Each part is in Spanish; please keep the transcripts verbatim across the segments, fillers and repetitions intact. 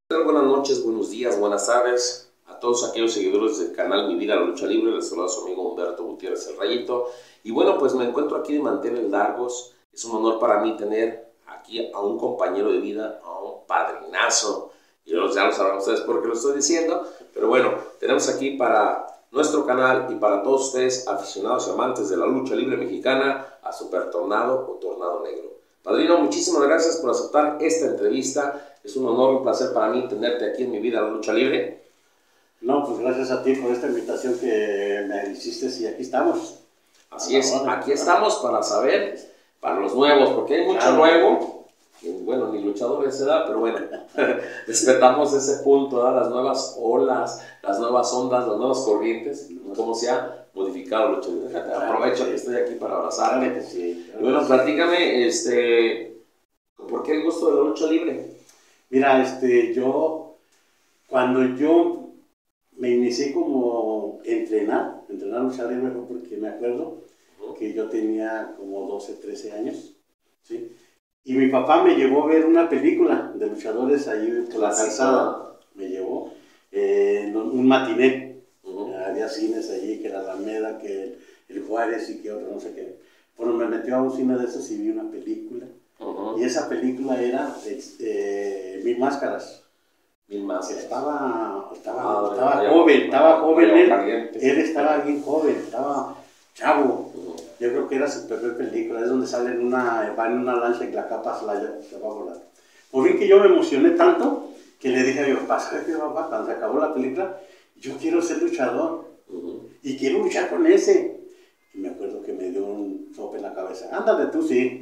Buenas noches, buenos días, buenas tardes a todos aquellos seguidores del canal Mi Vida la Lucha Libre. Les saluda su amigo Humberto Gutiérrez el Rayito. Y bueno, pues me encuentro aquí de manteles largos. Es un honor para mí tener aquí a un compañero de vida, a un padrinazo. Y ya lo sabrán ustedes por qué lo estoy diciendo. Pero bueno, tenemos aquí para nuestro canal y para todos ustedes aficionados y amantes de la lucha libre mexicana a Super Tornado o Tornado Negro. Padrino, muchísimas gracias por aceptar esta entrevista. Es un honor y un placer para mí tenerte aquí en Mi Vida la Lucha Libre. No, pues gracias a ti por esta invitación que me hiciste y aquí estamos. Así es, aquí estamos para saber, para los nuevos, porque hay mucho nuevo, que, bueno, ni luchadores se da, pero bueno, respetamos ese punto, ¿verdad? Las nuevas olas, las nuevas ondas, las nuevas corrientes, cómo se ha modificado la lucha libre. Déjate, aprovecho que estoy aquí para abrazarme. Sí, y bueno, platícame, este, ¿por qué el gusto de la lucha libre? Mira, este, yo, cuando yo me inicié como entrenar, entrenar lucha libre fue porque me acuerdo que yo tenía como doce, trece años, ¿sí? Y mi papá me llevó a ver una película de luchadores ahí por la calzada, me llevó eh, un matiné, uh-huh. Había cines allí, que era la Alameda, que el, el Juárez y que otro, no sé qué. Bueno, me metió a un cine de esos y vi una película. Uh-huh. Y esa película era eh, Mil Máscaras. Mil Máscaras. Estaba, estaba, ah, estaba vaya, joven, vaya, estaba joven vaya, él. Él estaba bien joven, estaba chavo. Uh-huh. Yo creo que era su primer película, es donde sale en una, va en una lancha y la capa se, la, se va a volar. Por fin que yo me emocioné tanto que le dije a mi papá, ¿sabes qué, papá? Cuando se acabó la película, yo quiero ser luchador. Uh-huh. Y quiero luchar con ese. Y me acuerdo que me dio un sope en la cabeza. Ándale, tú sí.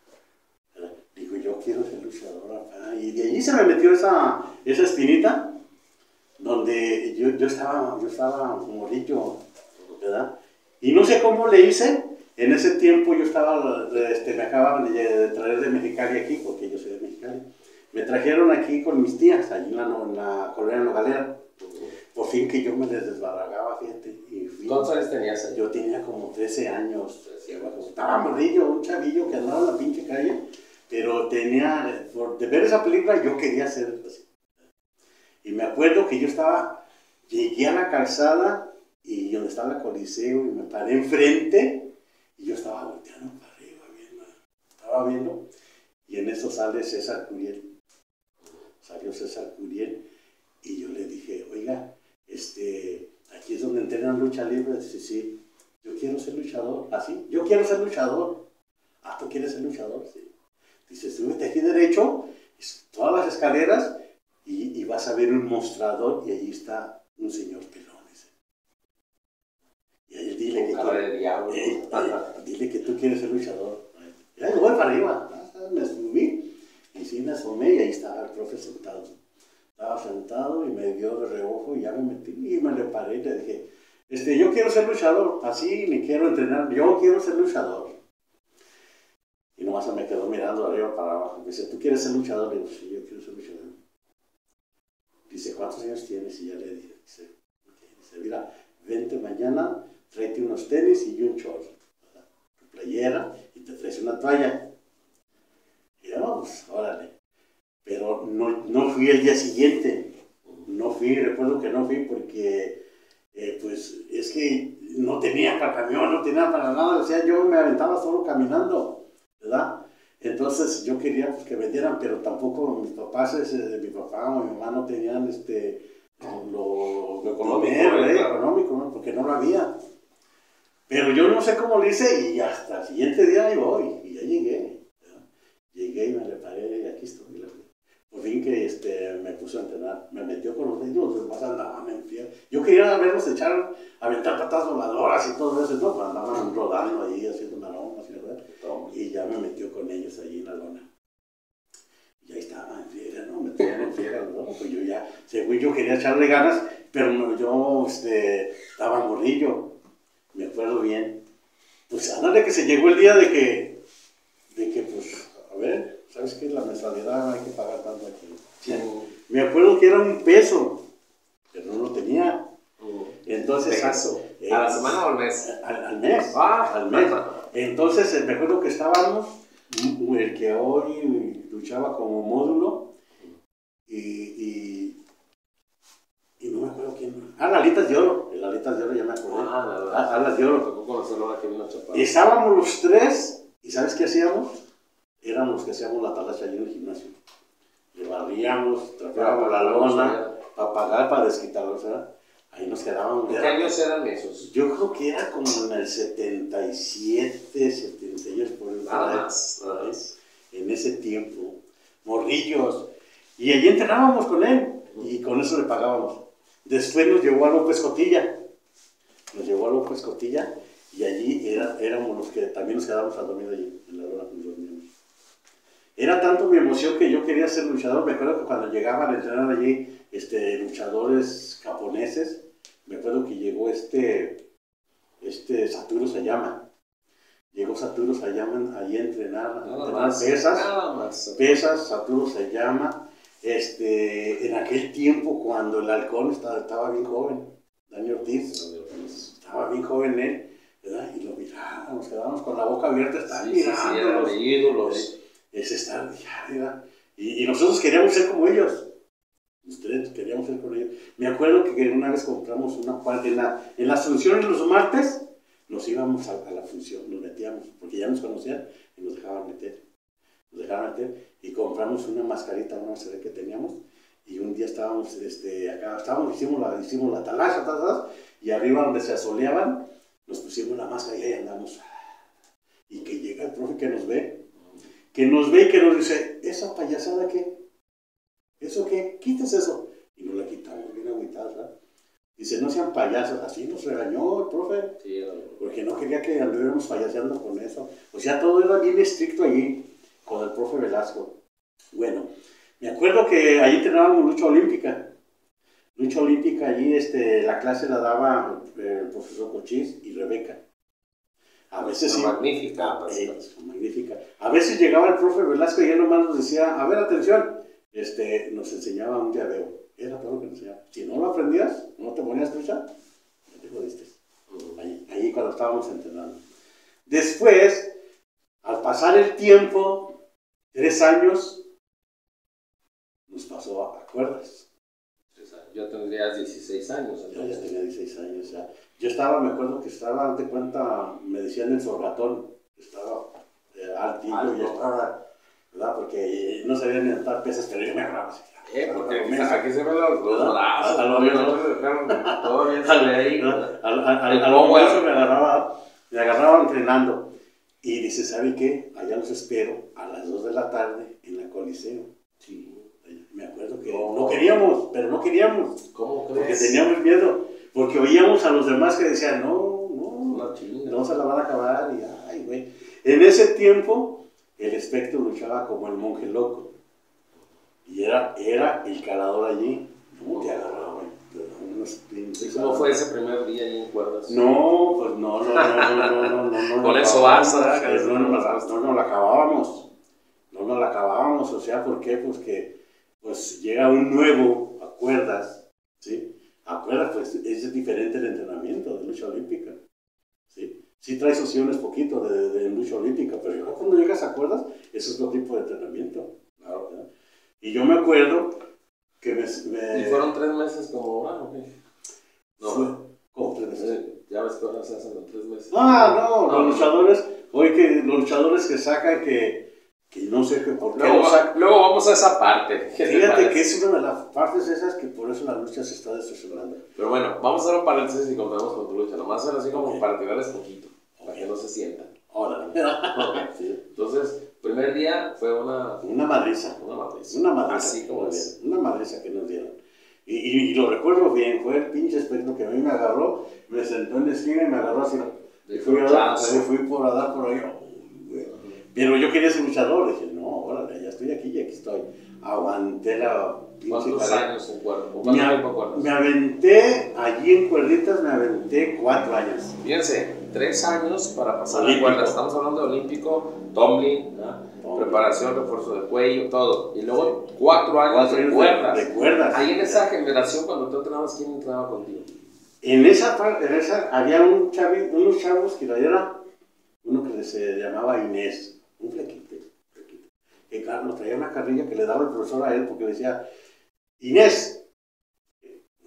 Digo, yo quiero ser luchador acá. Y de allí se me metió esa, esa espinita, donde yo, yo estaba, yo estaba morrillo, ¿verdad? Y no sé cómo le hice. En ese tiempo yo estaba, este, me acababan de, de traer de Mexicali aquí, porque yo soy de Mexicali. Me trajeron aquí con mis tías, allí en la, en la colonia Nogalera. Por fin que yo me les desbarragaba, fíjate. Y fui, ¿Cuántos años tenías? Yo tenía como trece años. Estaba morrillo, un chavillo que andaba en la pinche calle. Pero tenía, por de ver esa película, yo quería ser así. Y me acuerdo que yo estaba, llegué a la calzada y donde estaba el Coliseo y me paré enfrente y yo estaba volteando para arriba, viendo, estaba viendo. Y en eso sale César Curiel. Salió César Curiel y yo le dije, oiga, este, aquí es donde entrenan lucha libre. Dice, sí, yo quiero ser luchador. ¿Así? Yo quiero ser luchador. Ah, ¿tú quieres ser luchador? Sí. Dice, súbete aquí derecho, todas las escaleras, y, y vas a ver un mostrador, y allí está un señor pelón. Dice. Y ahí dile que, cara de diablo. Eh, eh, dile que tú quieres ser luchador. Y ahí voy para arriba. Me subí, y sí me asomé, y ahí estaba el profe sentado. Estaba sentado, y me dio de reojo, y ya me metí, y me le paré, y le dije, este, yo quiero ser luchador, así ni quiero entrenar, yo quiero ser luchador. Y nomás me quedó mirando de arriba para abajo. Me dice, ¿tú quieres ser luchador? Le digo, sí, yo quiero ser luchador. Dice, ¿cuántos años tienes? Y ya le dije, dice, okay. Dice, mira, vente mañana, tráete unos tenis y un short, ¿verdad? Tu playera y te traes una toalla. Y yo, no, pues, órale. Pero no, no fui el día siguiente. No fui, recuerdo que no fui porque, eh, pues, es que no tenía para camión, no tenía para nada. O sea, yo me aventaba solo caminando, ¿verdad? Entonces yo quería pues, que vendieran, pero tampoco mis papás, ese, mi papá o mi mamá no tenían este, lo, lo económico, dinero, ¿eh? económico, ¿no? Porque no lo había. Pero yo no sé cómo lo hice y hasta el siguiente día ahí voy, y ya llegué. ¿verdad? Llegué y me reparé y aquí estoy. Por fin que este, me puso a entrenar, me metió con los niños, los demás andaban en pie. Yo quería verlos echar, aventar patas voladoras y todo eso, no, pues andaban rodando ahí, haciendo maromas, ¿verdad? Y ya me metió con ellos allí en la lona. Y ahí estaba en fiera, ¿no? Me tenían en fiera, ¿no? Pues yo ya, según yo quería echarle ganas, pero no, yo este, estaba morrillo, me acuerdo bien. Pues ándale que se llegó el día de que, de que pues, a ver, ¿sabes qué? La mensualidad hay que pagar tanto aquí. Sí. Me acuerdo que era un peso, pero no lo tenía. Entonces, ¿Peso? ¿A la semana o al mes? Al, al mes. Ah, al mes. Entonces, me acuerdo que estábamos, el que hoy luchaba como módulo, y, y quién? Ah, Lalitas de Oro. El Lalitas de Oro, ya me acordé. Ah, la verdad. Ah, Alas de Oro. Tocó conocerlo ahora que vino a Chaparro. Estábamos los tres, ¿y sabes qué hacíamos? Éramos los que hacíamos la talacha allí en el gimnasio. Le barríamos, trapeábamos la lona, para pagar, para desquitarlos, ¿verdad? Ahí nos quedábamos. ¿Qué años eran esos? Yo creo que era como en el setenta y siete, setenta y ocho, por el Nada más, nada más. En ese tiempo, morrillos. Y allí entrenábamos con él, y con eso le pagábamos. Después nos llevó a López Cotilla. Nos llevó a López Cotilla, y allí era, éramos los que también nos quedábamos a dormir allí, en la hora que nos dormíamos. Era tanto mi emoción que yo quería ser luchador. Me acuerdo que cuando llegaban a entrenar allí este, luchadores japoneses, me acuerdo que llegó este, este Satoru Sayama. Llegó Satoru Sayama allí a entrenar, a entrenar más, pesas. Nada más. Pesas, Satoru Sayama. Este, en aquel tiempo, cuando el halcón estaba, estaba bien joven, Daniel Ortiz, estaba bien joven él, ¿verdad? Y lo mirábamos, nos quedábamos con la boca abierta, estaban sí, mirando. Sí, sí, eran los ídolos. Es estar, ya, y, y nosotros queríamos ser como ellos. Ustedes queríamos ser como ellos. Me acuerdo que una vez compramos una parte, en, la, en las funciones los martes, nos íbamos a, a la función, nos metíamos, porque ya nos conocían y nos dejaban meter. Nos dejaban meter y compramos una mascarita, una mascarita que teníamos. Y un día estábamos, este, acá estábamos, hicimos la, hicimos la talacha, tal, tal, y arriba donde se asoleaban, nos pusimos la máscara y ahí andamos. Y que llega el profe que nos ve. Que nos ve y que nos dice, ¿esa payasada qué? ¿Eso qué? Quítese eso. Y nos la quitamos, bien agüitados, ¿verdad? Dice, no sean payasos. Así nos regañó el profe. Sí, porque no quería que anduviéramos payaseando con eso. O sea, todo era bien estricto allí, con el profe Velasco. Bueno, me acuerdo que allí entrenábamos lucha olímpica. Lucha olímpica, allí este, la clase la daba el profesor Cochís y Rebeca. A veces sí. Magnífica. Eh, magnífica. A veces llegaba el profe Velasco y él nomás nos decía, a ver, atención, este, nos enseñaba un llaveo. Era todo lo que nos enseñaba. Si no lo aprendías, no te ponías trucha, no te jodiste. Ahí, ahí cuando estábamos entrenando. Después, al pasar el tiempo, tres años, nos pasó a cuerdas. Yo tendría dieciséis años. Yo ya tenía dieciséis años ya. Yo estaba, me acuerdo que estaba, date cuenta, me decían el sorgatón, estaba eh, altillo, Alto. y estaba, ¿verdad? Porque no sabía ni montar pesas, pero yo me agarraba así. Eh, porque aquí, aquí se ven los, los ¿verdad? brazos, A lo todo bien, mejor. todo bien se ve ahí. A lo mejor me agarraba, me agarraba entrenando. Y dice, ¿sabe qué? Allá los espero a las dos de la tarde en la Coliseo. Sí. Me acuerdo que no, no queríamos, pero no queríamos. ¿Cómo crees? Porque teníamos miedo. Porque oíamos a los demás que decían, no, no, no, no se la van a acabar. Y ay, güey. En ese tiempo, el espectro luchaba como el monje loco. Y era, era el calador allí. ¿Cómo te agarraba, güey? ¿Y cómo fue ese primer día ahí en cuerdas? No, pues no, no, no, no, no, no, no. Con eso basta. No nos la acabábamos. No nos la acabábamos. O sea, ¿por qué? Pues que pues llega un nuevo a cuerdas, ¿sí? A cuerdas, pues es diferente el entrenamiento de lucha olímpica, ¿sí? Sí traes opciones poquito de, de lucha olímpica, pero ya cuando llegas a cuerdas, eso es otro tipo de entrenamiento, claro, ¿verdad? Y yo me acuerdo que me... me ¿Y fueron tres meses como, ah, ok? No, fue, ¿cómo tres meses? Ya ves que ahora se hacen los tres meses. Ah, no, no, los luchadores, oye, que los luchadores que sacan que... que no sé qué por qué. Luego, va, luego vamos a esa parte. Fíjate que es una de las partes esas que por eso la lucha se está destrozando. Pero bueno, vamos a hacer un paréntesis y continuamos con tu lucha. Nomás era así como okay. para tirarles poquito, okay. para que no se sientan. Órale. Okay. Sí. Entonces, primer día fue una... Una madriza. Una madriza. Una madriza. Así como es. Una madriza que nos dieron. Y, y, y lo recuerdo bien, fue el pinche espectro que a mí me agarró, me sentó en la esquina y me agarró así. Y fui, a dar, fui por a dar por ahí. Pero yo quería ser luchador, dije, no, órale, ya estoy aquí y aquí estoy. Aguanté la pinche ¿Cuántos cara. años en cuerdas? Me, a, me aventé, allí en cuerditas me aventé cuatro años. Fíjense, tres años para pasar la cuerda. Estamos hablando de olímpico, tumbling, ¿no? Preparación, refuerzo de cuello, todo. Y luego sí. cuatro años cuatro de cuerdas. De, de cuerdas. Ahí en esa generación, cuando tú entrenabas, ¿quién entrenaba contigo? En esa, en esa había un chavi, unos chavos que era uno que se llamaba Inés. Un flequito, flequito. Que Carlos traía una carrilla que le daba el profesor a él porque le decía, Inés, con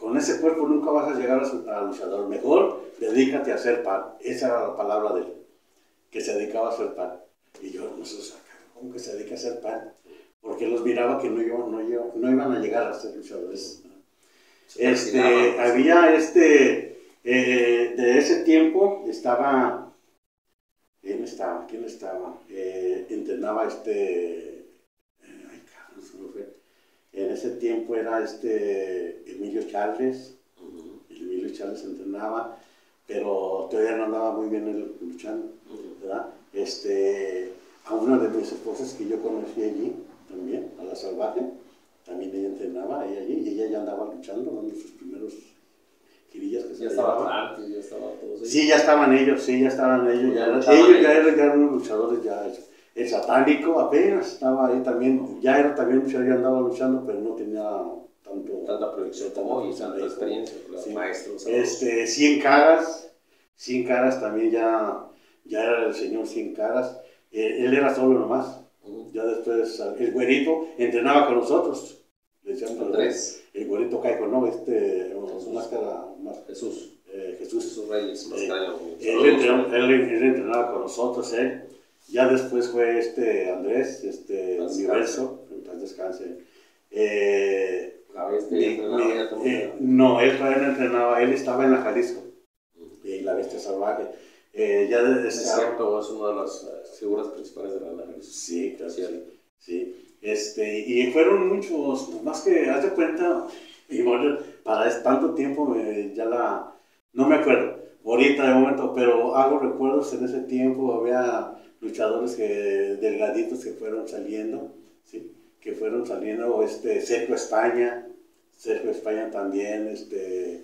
con ese cuerpo nunca vas a llegar a, a luchador. Mejor dedícate a hacer pan. Esa era la palabra de él, que se dedicaba a hacer pan. Y yo, no sé, ¿cómo que se dedica a hacer pan? Porque los miraba que no, yo, no, yo, no iban a llegar a ser luchadores. Este, había este, eh, de ese tiempo estaba, ¿quién estaba? ¿Quién estaba? Eh, entrenaba este, ay cabrón, se me fue. En ese tiempo era este Emilio Charles, uh-huh. Emilio Charles entrenaba, pero todavía no andaba muy bien él luchando, uh-huh. ¿verdad? Este, a una de mis esposas que yo conocí allí también, a la Salvaje, también ella entrenaba, ella allí, y ella ya andaba luchando, dando sus primeros girillas que se ya estaba antes, ya estaban todos ellos. Sí, ya estaban ellos, sí, ya estaban ellos, ya, ya ellos ya eran, ya eran unos luchadores, ya, el satánico apenas estaba ahí también, ya era también luchador, ya andaba luchando, pero no tenía tanto, tanta proyección como hoy, tanta experiencia, los sí. maestros. Este, Cien Caras, Cien Caras también ya, ya era el señor Cien Caras, eh, él era solo nomás, uh-huh. ya después el güerito entrenaba con nosotros. Andrés. El güerito Caico, ¿no? Este, su máscara, más, Jesús. Eh, Jesús. Jesús Reyes, más eh, él, entrenó, él, él entrenaba con nosotros, ¿eh? Ya después fue este Andrés, este Descanse. Universo, en paz descanse. Eh, ¿La bestia entrenaba ya también? Eh, no, él todavía no entrenaba, él estaba en la Jalisco, mm. y la bestia salvaje. Eh, ya desde es cierto, es una de las figuras principales de la Jalisco. Sí, claro. Sí. sí. Este, y fueron muchos, más que, haz de cuenta, y bueno, para tanto tiempo eh, ya la, no me acuerdo, ahorita de momento, pero hago recuerdos en ese tiempo, había luchadores que, delgaditos que fueron saliendo, ¿sí? Que fueron saliendo, este, Sergio España, Sergio España también, este,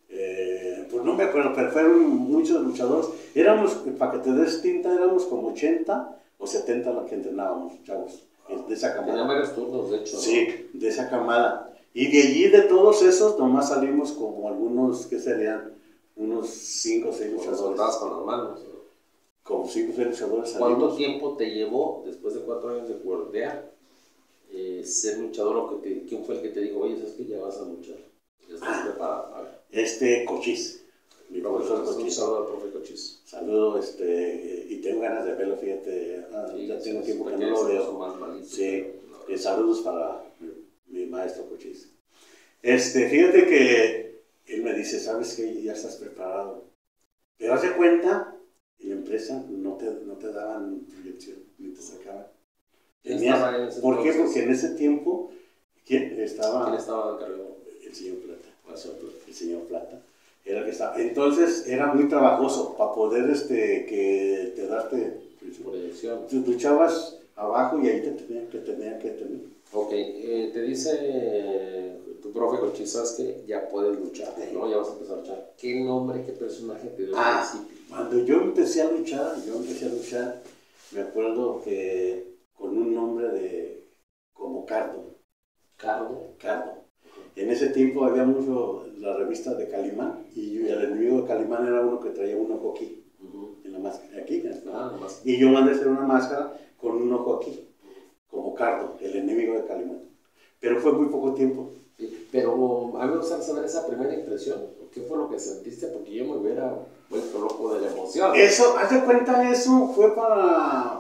eh, pues no me acuerdo, pero fueron muchos luchadores, éramos, para que te des tinta, éramos como ochenta o setenta los que entrenábamos, chavos. De esa camada. Tenían varios turnos, de hecho. Sí, ¿no? De esa camada. Y de allí, de todos esos, nomás salimos como algunos, ¿qué serían? Unos cinco o seis luchadores. Soldados con las manos. ¿No? Como cinco o seis luchadores salimos. ¿Cuánto tiempo te llevó, después de cuatro años de guardia, eh, ser luchador? O que te, ¿quién fue el que te dijo, oye, sabes que ya vas a luchar? Ya estás ah, preparado. A ver. Este, Cochís. Mi profesor Cochís. Cochís. Un saludo al profe Cochís. Saludo, este, y tengo ganas de verlo, fíjate, ah, sí, ya tengo sí, tiempo que no lo veo. Más malito, sí, no, y saludos para mi, mi maestro Cochís. Este, fíjate que él me dice, sabes que ya estás preparado, pero haz de cuenta, en la empresa no te, no te daban proyección, ni te sacaban. Tenías, ¿por qué? Porque en ese tiempo, ¿quién estaba? ¿Quién estaba encargado? El señor Plata. El señor Plata. El señor Plata. Era el que estaba. Entonces era muy trabajoso para poder este, que te darte proyección. Tú luchabas abajo y ahí te tenían que tener que tener. Ok, eh, te dice eh, tu profe Cochís, sabes que ya puedes luchar, ¿no? Ya vas a empezar a luchar. ¿Qué nombre, qué personaje te dio ah, al principio? Cuando yo empecé a luchar, yo empecé a luchar, me acuerdo que con un nombre de como Cardo. ¿Cardo? Cardo. En ese tiempo había mucho la revista de Calimán y yo, el enemigo de Calimán era uno que traía un ojo aquí, uh-huh. en la máscara, aquí, ¿no? Ah, la y yo mandé hacer una máscara con un ojo aquí, como Cardo, el enemigo de Calimán. Pero fue muy poco tiempo. Sí, pero a mí me gusta saber esa primera impresión, ¿qué fue lo que sentiste? Porque yo me hubiera vuelto loco de la emoción. Eso, haz de cuenta, eso fue para,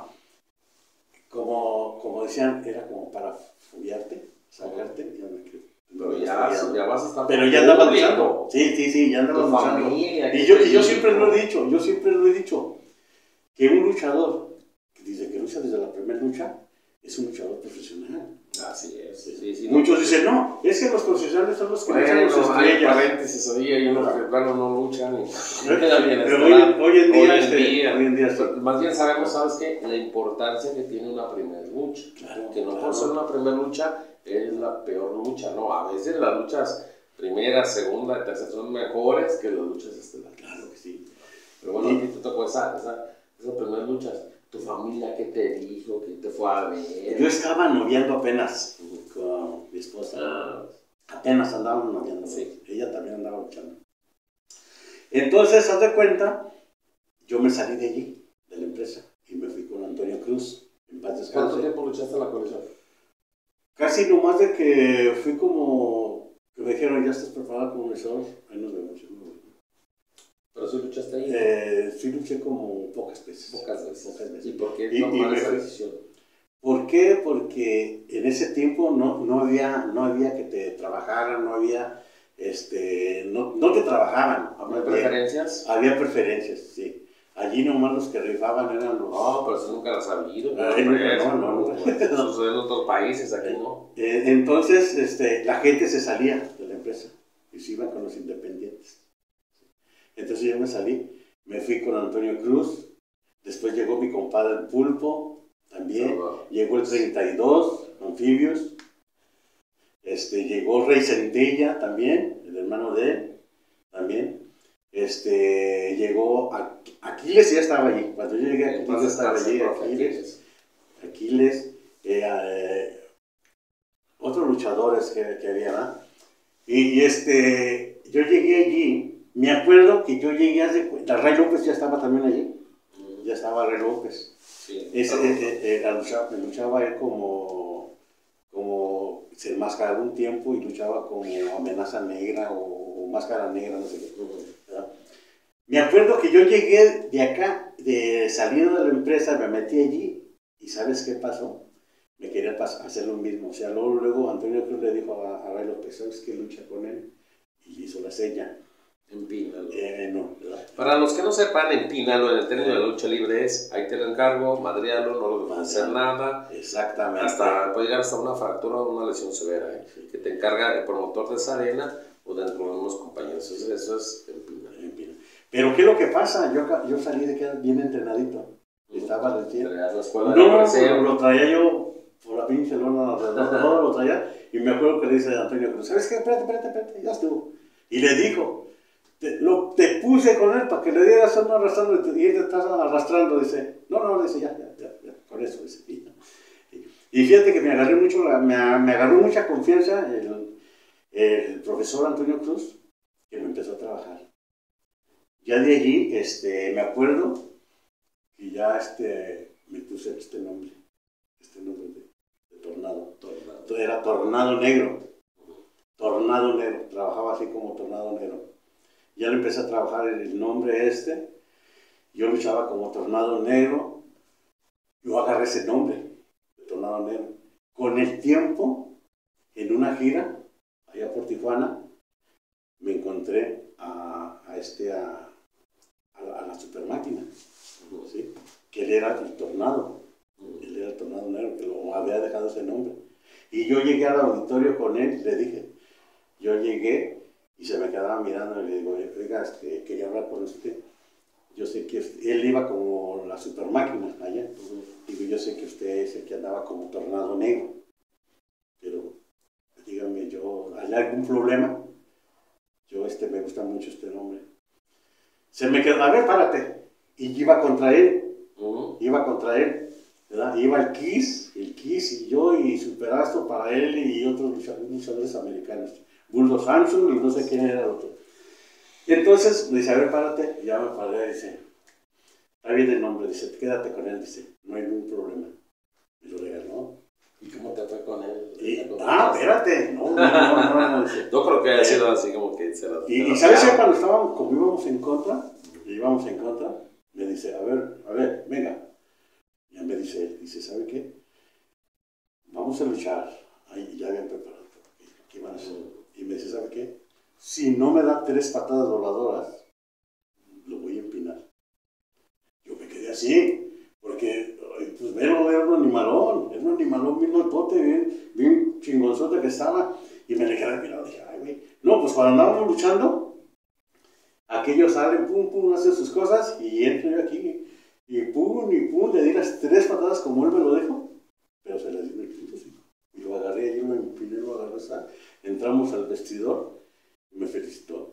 como, como decían, era como para follarte, sacarte, ya me creo. Pero ya, ya vas a estar. Pero ya andaba luchando. Sí, sí, sí, ya andaba luchando. Y yo, y yo siempre lo he dicho, yo siempre lo he dicho, que un luchador que dice que lucha desde la primera lucha es un luchador profesional. Así es. Sí, sí, sí, muchos no, dicen, no, es que los profesionales son los que bueno, luchan los hay estrellas. paréntesis ahí, hay unos que claro no luchan. Y pero hoy, hoy en día, hoy en este, día, hoy en día sí. Más bien sabemos, ¿sabes qué? La importancia que tiene una primera lucha. Claro, que no claro. Por ser una primera lucha es la peor lucha, ¿no? A veces las luchas primera, segunda, tercera son mejores que las luchas estelares. Claro que sí. Pero bueno, sí. A ti te tocó esa, esa, esas primeras luchas. ¿Tu familia qué te dijo? ¿Qué te fue a ver? Yo estaba noviando apenas uh-huh. con mi esposa. Ah. Apenas andábamos noviando. Sí. Ella también andaba luchando. Entonces, haz de cuenta, yo me salí de allí, de la empresa, y me fui con Antonio Cruz. En paz descanse. ¿Cuánto tiempo luchaste en la coalición? Casi no más de que fui como que me dijeron, ya estás preparado como luchador, ahí nos vemos. Yo no voy. ¿Pero sí luchaste ahí? Eh, sí luché como pocas veces. Pocas veces. Pocas veces. ¿Y por qué y, tomar y esa me, decisión? ¿Por qué? Porque en ese tiempo no, no, había, no había que te trabajaran, no había, este, no, no te trabajaban. ¿Había preferencias? Había preferencias, sí. Allí nomás los que rifaban eran los... No, pero eso nunca lo has sabido. No, no, no, no. Eso sucede en otros países, aquí no. Eh, entonces, este, la gente se salía de la empresa y se iban con los independientes. Entonces yo me salí, me fui con Antonio Cruz, después llegó mi compadre el Pulpo, también, oh, llegó el treinta y dos, Anfibios, este, llegó Rey Centella también, el hermano de él, también, este, llegó a, Aquiles, ya estaba allí, cuando yo llegué a Aquiles ya estaba allí, Aquiles, Aquiles, eh, eh, otros luchadores que, que había, ¿no? y, y este, yo llegué allí. Me acuerdo que yo llegué a... La Ray López ya estaba también allí. Ya estaba Ray López. Sí, Ese, claro. eh, eh, eh, luchaba, luchaba él como... como se enmascaraba un tiempo y luchaba como Amenaza Negra o, o Máscara Negra, no sé qué. ¿Verdad? Me acuerdo que yo llegué de acá, de saliendo de la empresa, me metí allí y ¿sabes qué pasó? Me quería hacer lo mismo. O sea, luego, luego Antonio Cruz le dijo a, a Ray López, ¿sabes qué? Lucha con él. Y hizo la seña. Empínalo. Eh, no, Para los que no sepan, empínalo en el término de la lucha libre es, ahí te lo encargo, madrealo, no lo dejes hacer nada. Exactamente. Hasta, puede llegar hasta una fractura o una lesión severa, ¿eh? Sí. Que te encarga el promotor de esa arena o dentro de unos compañeros. Eso, eso es empina. empina. Pero ¿qué es lo que pasa? Yo, yo salí de que bien entrenadito. Estaba recién. ¿Traías la escuela? No, no, lo traía yo por la pinche lona alrededor, todo lo traía. Y me acuerdo que le dice a Antonio Cruz, ¿sabes qué? Espérate, espérate, espérate, ya estuvo. Y le dijo, Te, lo, te puse con él para que le dieras uno arrastrando y él te está arrastrando, dice, no, no, dice, ya, ya, ya, ya con eso, dice. Y, y fíjate que me agarré mucho, me, me agarró mucha confianza el, el profesor Antonio Cruz, que me empezó a trabajar. Ya de allí, este, me acuerdo que ya este, me puse este nombre, este nombre de, de Tornado. Tornado. Era Tornado Negro, Tornado Negro, trabajaba así como Tornado Negro. Ya le empecé a trabajar en el nombre este, yo luchaba como Tornado Negro, yo agarré ese nombre, de Tornado Negro. Con el tiempo, en una gira, allá por Tijuana, me encontré a, a, este, a, a, la, a la super máquina, ¿sí? Que él era el Tornado, él era el Tornado Negro, que lo había dejado ese nombre. Y yo llegué al auditorio con él, le dije, yo llegué, y se me quedaba mirando y le digo, oiga, este, quería hablar con usted. Yo sé que usted, él iba como la super máquina allá. Uh-huh. Digo, yo sé que usted es el que andaba como Tornado Negro. Pero dígame, yo, ¿hay algún problema? Yo este, me gusta mucho este nombre. Se me quedó, a ver, párate. Y iba contra él. Uh-huh. Iba contra él. ¿Verdad? Iba el Kiss, el Kiss y yo y Superastro para él y otros luchadores americanos. Bulldog Samsung y no sé quién era el otro. Y entonces me dice, a ver, párate. Y ya me paré y dice, está bien el nombre, dice, quédate con él, dice, no hay ningún problema. Me lo regaló. ¿Y cómo te fue con él? Y, ah, espérate. No, no, no, no, no, dice. Yo creo que haya sido así como que se lo... Y, y ¿sabes qué? Cuando estábamos, como íbamos en contra, íbamos en contra, me dice, a ver, a ver, venga. Ya me dice él, dice, ¿sabe qué? Vamos a luchar. Ahí ya habían preparado. ¿Qué van a hacer? Y me dice, ¿sabe qué? Si no me da tres patadas voladoras, lo voy a empinar. Yo me quedé así, porque, pues, velo, era un animalón, era un animalón bien lotote, bien, bien chingonzote que estaba, y me le quedé mirando, dije, ay, güey. No, pues cuando andábamos luchando, aquellos salen, pum, pum, hacen sus cosas, y entro yo aquí, y pum, y pum, le di las tres patadas como él me lo dijo, pero se las di en el punto, sí. Y lo agarré, yo me empiné, lo agarré, ¿sabes? Entramos al vestidor y me felicitó.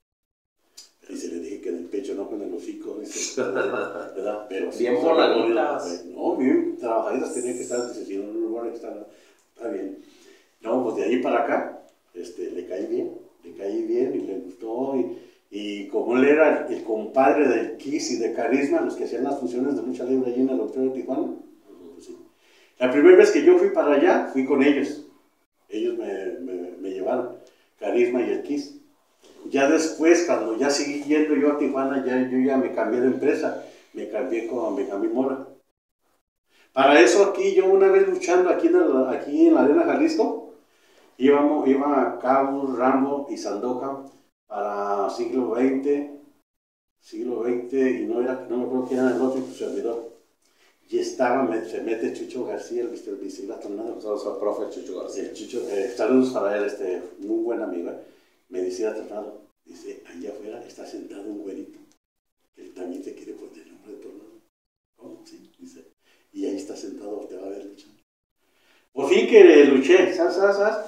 Y se le dije que en el pecho, no con el hocico, dice, ¿verdad? Pero bien voladitas. No, bien trabajaditas tenían que estar, dice, si no, no van a estar, está bien. No, pues de ahí para acá, este, le caí bien, le caí bien y le gustó. Y, y como él era el, el compadre del Kiss y de Carisma, los que hacían las funciones de lucha libre allí en el Auditorio de Tijuana, pues sí. La primera vez que yo fui para allá, fui con ellos. Ellos me, me, me llevaron. Carisma y el Kiss. Ya después, cuando ya seguí yendo yo a Tijuana, ya, yo ya me cambié de empresa, me cambié con Benjamín Mora. Para eso aquí, yo una vez luchando aquí en, el, aquí en la Arena Jalisco, íbamos, iba a Cabo, Rambo y Sandokan para siglo veinte, siglo veinte, y no, era, no me acuerdo quién era el otro, tu servidor. Y estaba, me, se mete Chucho García, el mister Bicicleta Tornado. Saludos al profe Chucho García. El Chucho, eh, saludos para él, este, muy buen amigo, ¿eh? Medicina Tornado. Dice, allá afuera está sentado un güerito, que él también te quiere poner el nombre de Tornado. ¿Cómo? Sí, dice. Y ahí está sentado, te va a ver luchando. Por fin que luché, ¿sabes? ¿sabes? ¿sabes?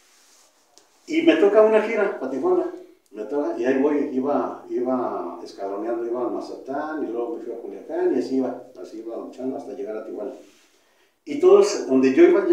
Y me toca una gira para Tijuana. Me toca, y ahí voy, iba, iba escaloneando, iba a Mazatlán, y luego me fui a Culiacán, y así iba, así iba luchando hasta llegar a Tijuana. Y todos, donde yo iba,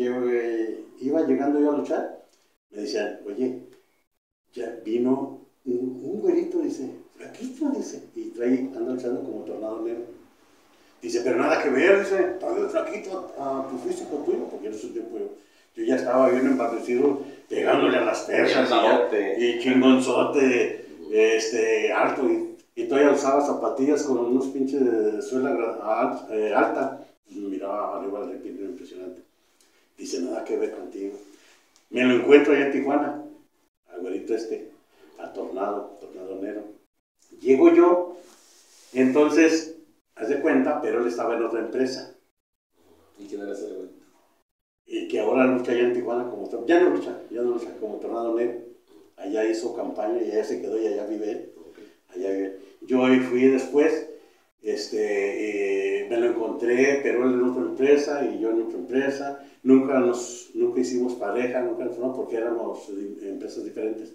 iba llegando yo a luchar, me decían, oye, ya vino un, un güerito, dice, flaquito, dice, y trae, anda luchando como Tornado Negro. Dice, pero nada que ver, dice, todavía flaquito a tu físico tuyo, porque en ese tiempo yo, yo ya estaba bien embarrecido, pegándole a las persas, y, y chingonzote, este, alto, y, y todavía usaba zapatillas con unos pinches de suela alt, eh, alta. Miraba arriba del pino impresionante. Dice, nada que ver contigo. Me lo encuentro allá en Tijuana, al güerito este, a Tornado, Tornado Negro. Llego yo, entonces, haz de cuenta, pero él estaba en otra empresa. ¿Y quién era ese güerito? Y que ahora lucha allá en Tijuana como Tornado, ya no lucha, ya no lucha como Tornado Negro. Allá hizo campaña y allá se quedó y allá vive él. Okay. Allá vive. Yo ahí fui después. Este, eh, me lo encontré, pero él en otra empresa y yo en otra empresa. Nunca, nos, nunca hicimos pareja, nunca nos formamos porque éramos de empresas diferentes.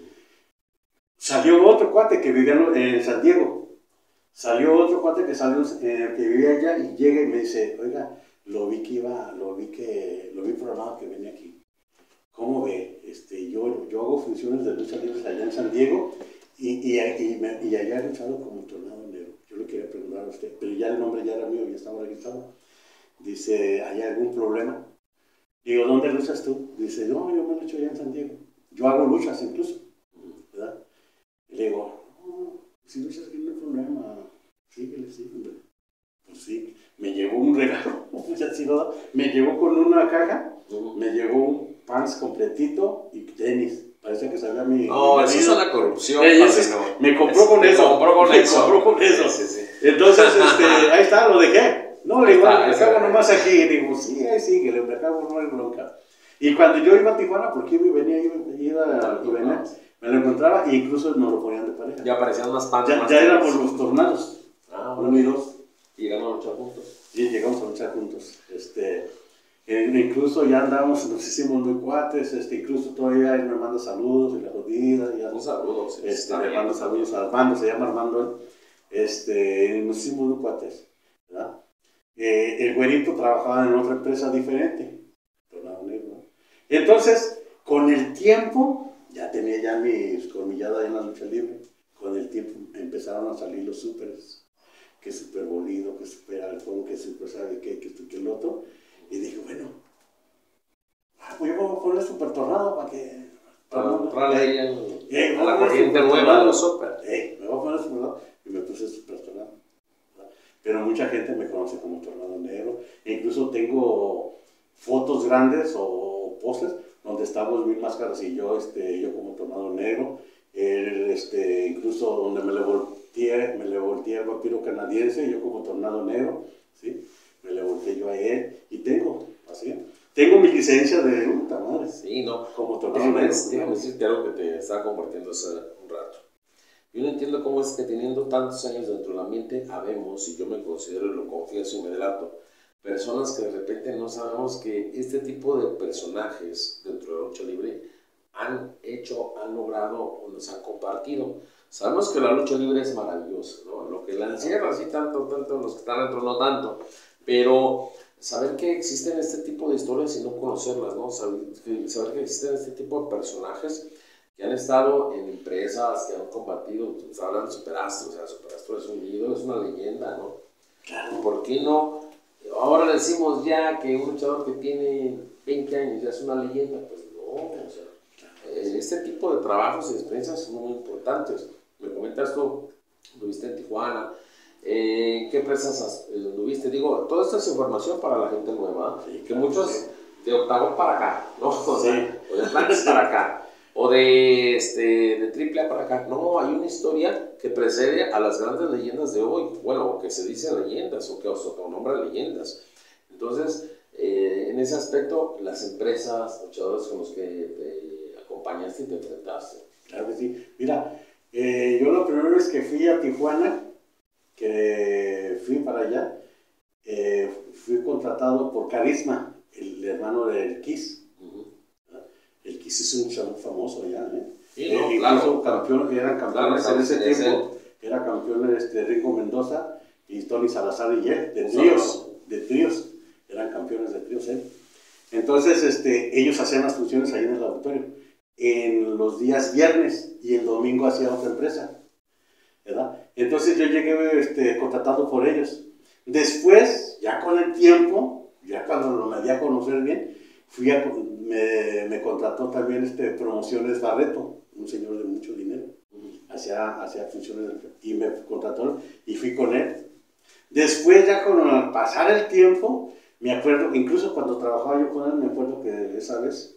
Salió otro cuate que vivía en San Diego. Salió otro cuate que, salió, eh, que vivía allá y llega y me dice, oiga, lo vi que iba, lo vi que, lo vi programado que venía aquí. ¿Cómo ve? Este, yo, yo hago funciones de lucha libre allá en San Diego y, y, y, me, y allá he luchado como Tornado Negro. Yo le quería preguntar a usted, pero ya el nombre ya era mío, ya estaba registrado. Dice, ¿hay algún problema? Digo, ¿dónde luchas tú? Dice, no, yo me lucho allá en San Diego. Yo hago luchas incluso, ¿verdad? Y le digo, no, si luchas aquí no hay problema, síguele, síguele. Pues sí, me llevó un regalo, me llevó con una caja, me llevó un pants completito y tenis. Parece que sabía mi... No, eso es una corrupción. Eh, ese, no. Me compró con me eso. Compró con me eso. compró con eso. Sí, sí, sí. Entonces, este, ahí está, lo dejé. No, le digo, me acabo nomás aquí. Digo, sí, ahí sigue, me acabo, no hay bronca. Y cuando yo iba a Tijuana, porque iba y venía, iba, iba y venía, me lo encontraba e incluso nos lo ponían de pareja. Ya aparecían más pants. Ya, más ya éramos los tornados. Ah, uno bueno. y dos. Y llegamos a luchar juntos. Sí, llegamos a luchar juntos. Este, eh, incluso ya andábamos, nos hicimos muy cuates, este, incluso todavía él me manda saludos y la jodida. Ya, un saludo, sí. Este, me manda saludos a Armando, se llama Armando. Este, nos hicimos muy cuates, ¿verdad? Eh, el güerito trabajaba en otra empresa diferente. Tornado Negro, ¿no? Entonces, con el tiempo, ya tenía ya mis colmilladas en la lucha libre. Con el tiempo empezaron a salir los súperes. Que super bolido, que super halcón, que super sabe qué, que esto, que el otro. Y dije, bueno, ah, pues yo voy a poner super Tornado para que... Para comprarle ahí el, eh, a la corriente nueva de los super. Eh, me voy a poner super Tornado. Y me puse super Tornado. Pero mucha gente me conoce como Tornado Negro. E incluso tengo fotos grandes o pósters donde estamos mil máscaras y yo, este, yo como Tornado Negro. El, este, incluso donde me le volteé, me le volteé al vampiro canadiense, yo como Tornado Negro, ¿sí? Me le volteé yo a él y tengo, así, tengo mi licencia de puta madre. Sí, no, como Tornado déjame, Negro. Déjame decirte algo que te estaba compartiendo hace un rato. Yo no entiendo cómo es que teniendo tantos años dentro del ambiente, habemos, y yo me considero y lo confieso y me delato, personas que de repente no sabemos que este tipo de personajes dentro de la lucha libre han hecho, han logrado o nos han compartido. Sabemos que la lucha libre es maravillosa, ¿no? Lo que la encierra, sí, tanto, tanto, los que están dentro no tanto, pero saber que existen este tipo de historias y no conocerlas, ¿no? Saber que, saber que existen este tipo de personajes que han estado en empresas, que han combatido, pues, hablan de Superastro, o sea, Superastro es un ídolo, es una leyenda, ¿no? Claro. ¿Por qué no? Ahora decimos ya que un luchador que tiene veinte años ya es una leyenda, pues no, o sea, este tipo de trabajos y experiencias son muy importantes. Me comentas tú, estuviste en Tijuana, eh, ¿qué empresas estuviste? Digo, toda esta es información para la gente nueva, sí, que muchos sí. de octavo para acá, ¿no? O, sí. sea, o de Atlantis para acá, o de, este, de triple A para acá. No, hay una historia que precede a las grandes leyendas de hoy, bueno, o que se dicen leyendas, o que os nombran leyendas. Entonces, eh, en ese aspecto, las empresas, luchadores con los que te acompañaste y te enfrentaste. Claro que sí. Mira, eh, yo la primera vez que fui a Tijuana, que fui para allá, eh, fui contratado por Carisma, el hermano del Kiss. Uh-huh. El Kiss es un luchador famoso allá, ¿eh? Sí, no, eh, claro, campeón, eran campeones claro, en ese tiempo, ese. Era campeón este, Rico Mendoza y Tony Salazar y él, de tríos, de tríos, eran campeones de tríos, ¿eh? Entonces, este, ellos hacían las funciones ahí en el auditorio, en los días viernes, y el domingo hacía otra empresa, ¿verdad? Entonces yo llegué este, contratado por ellos. Después, ya con el tiempo, ya cuando me di a conocer bien, fui a, me, me contrató también este, Promociones Barreto, un señor de mucho dinero, hacía, hacía funciones, y me contrató y fui con él. Después, ya con al pasar el tiempo, me acuerdo, incluso cuando trabajaba yo con él, me acuerdo que esa vez,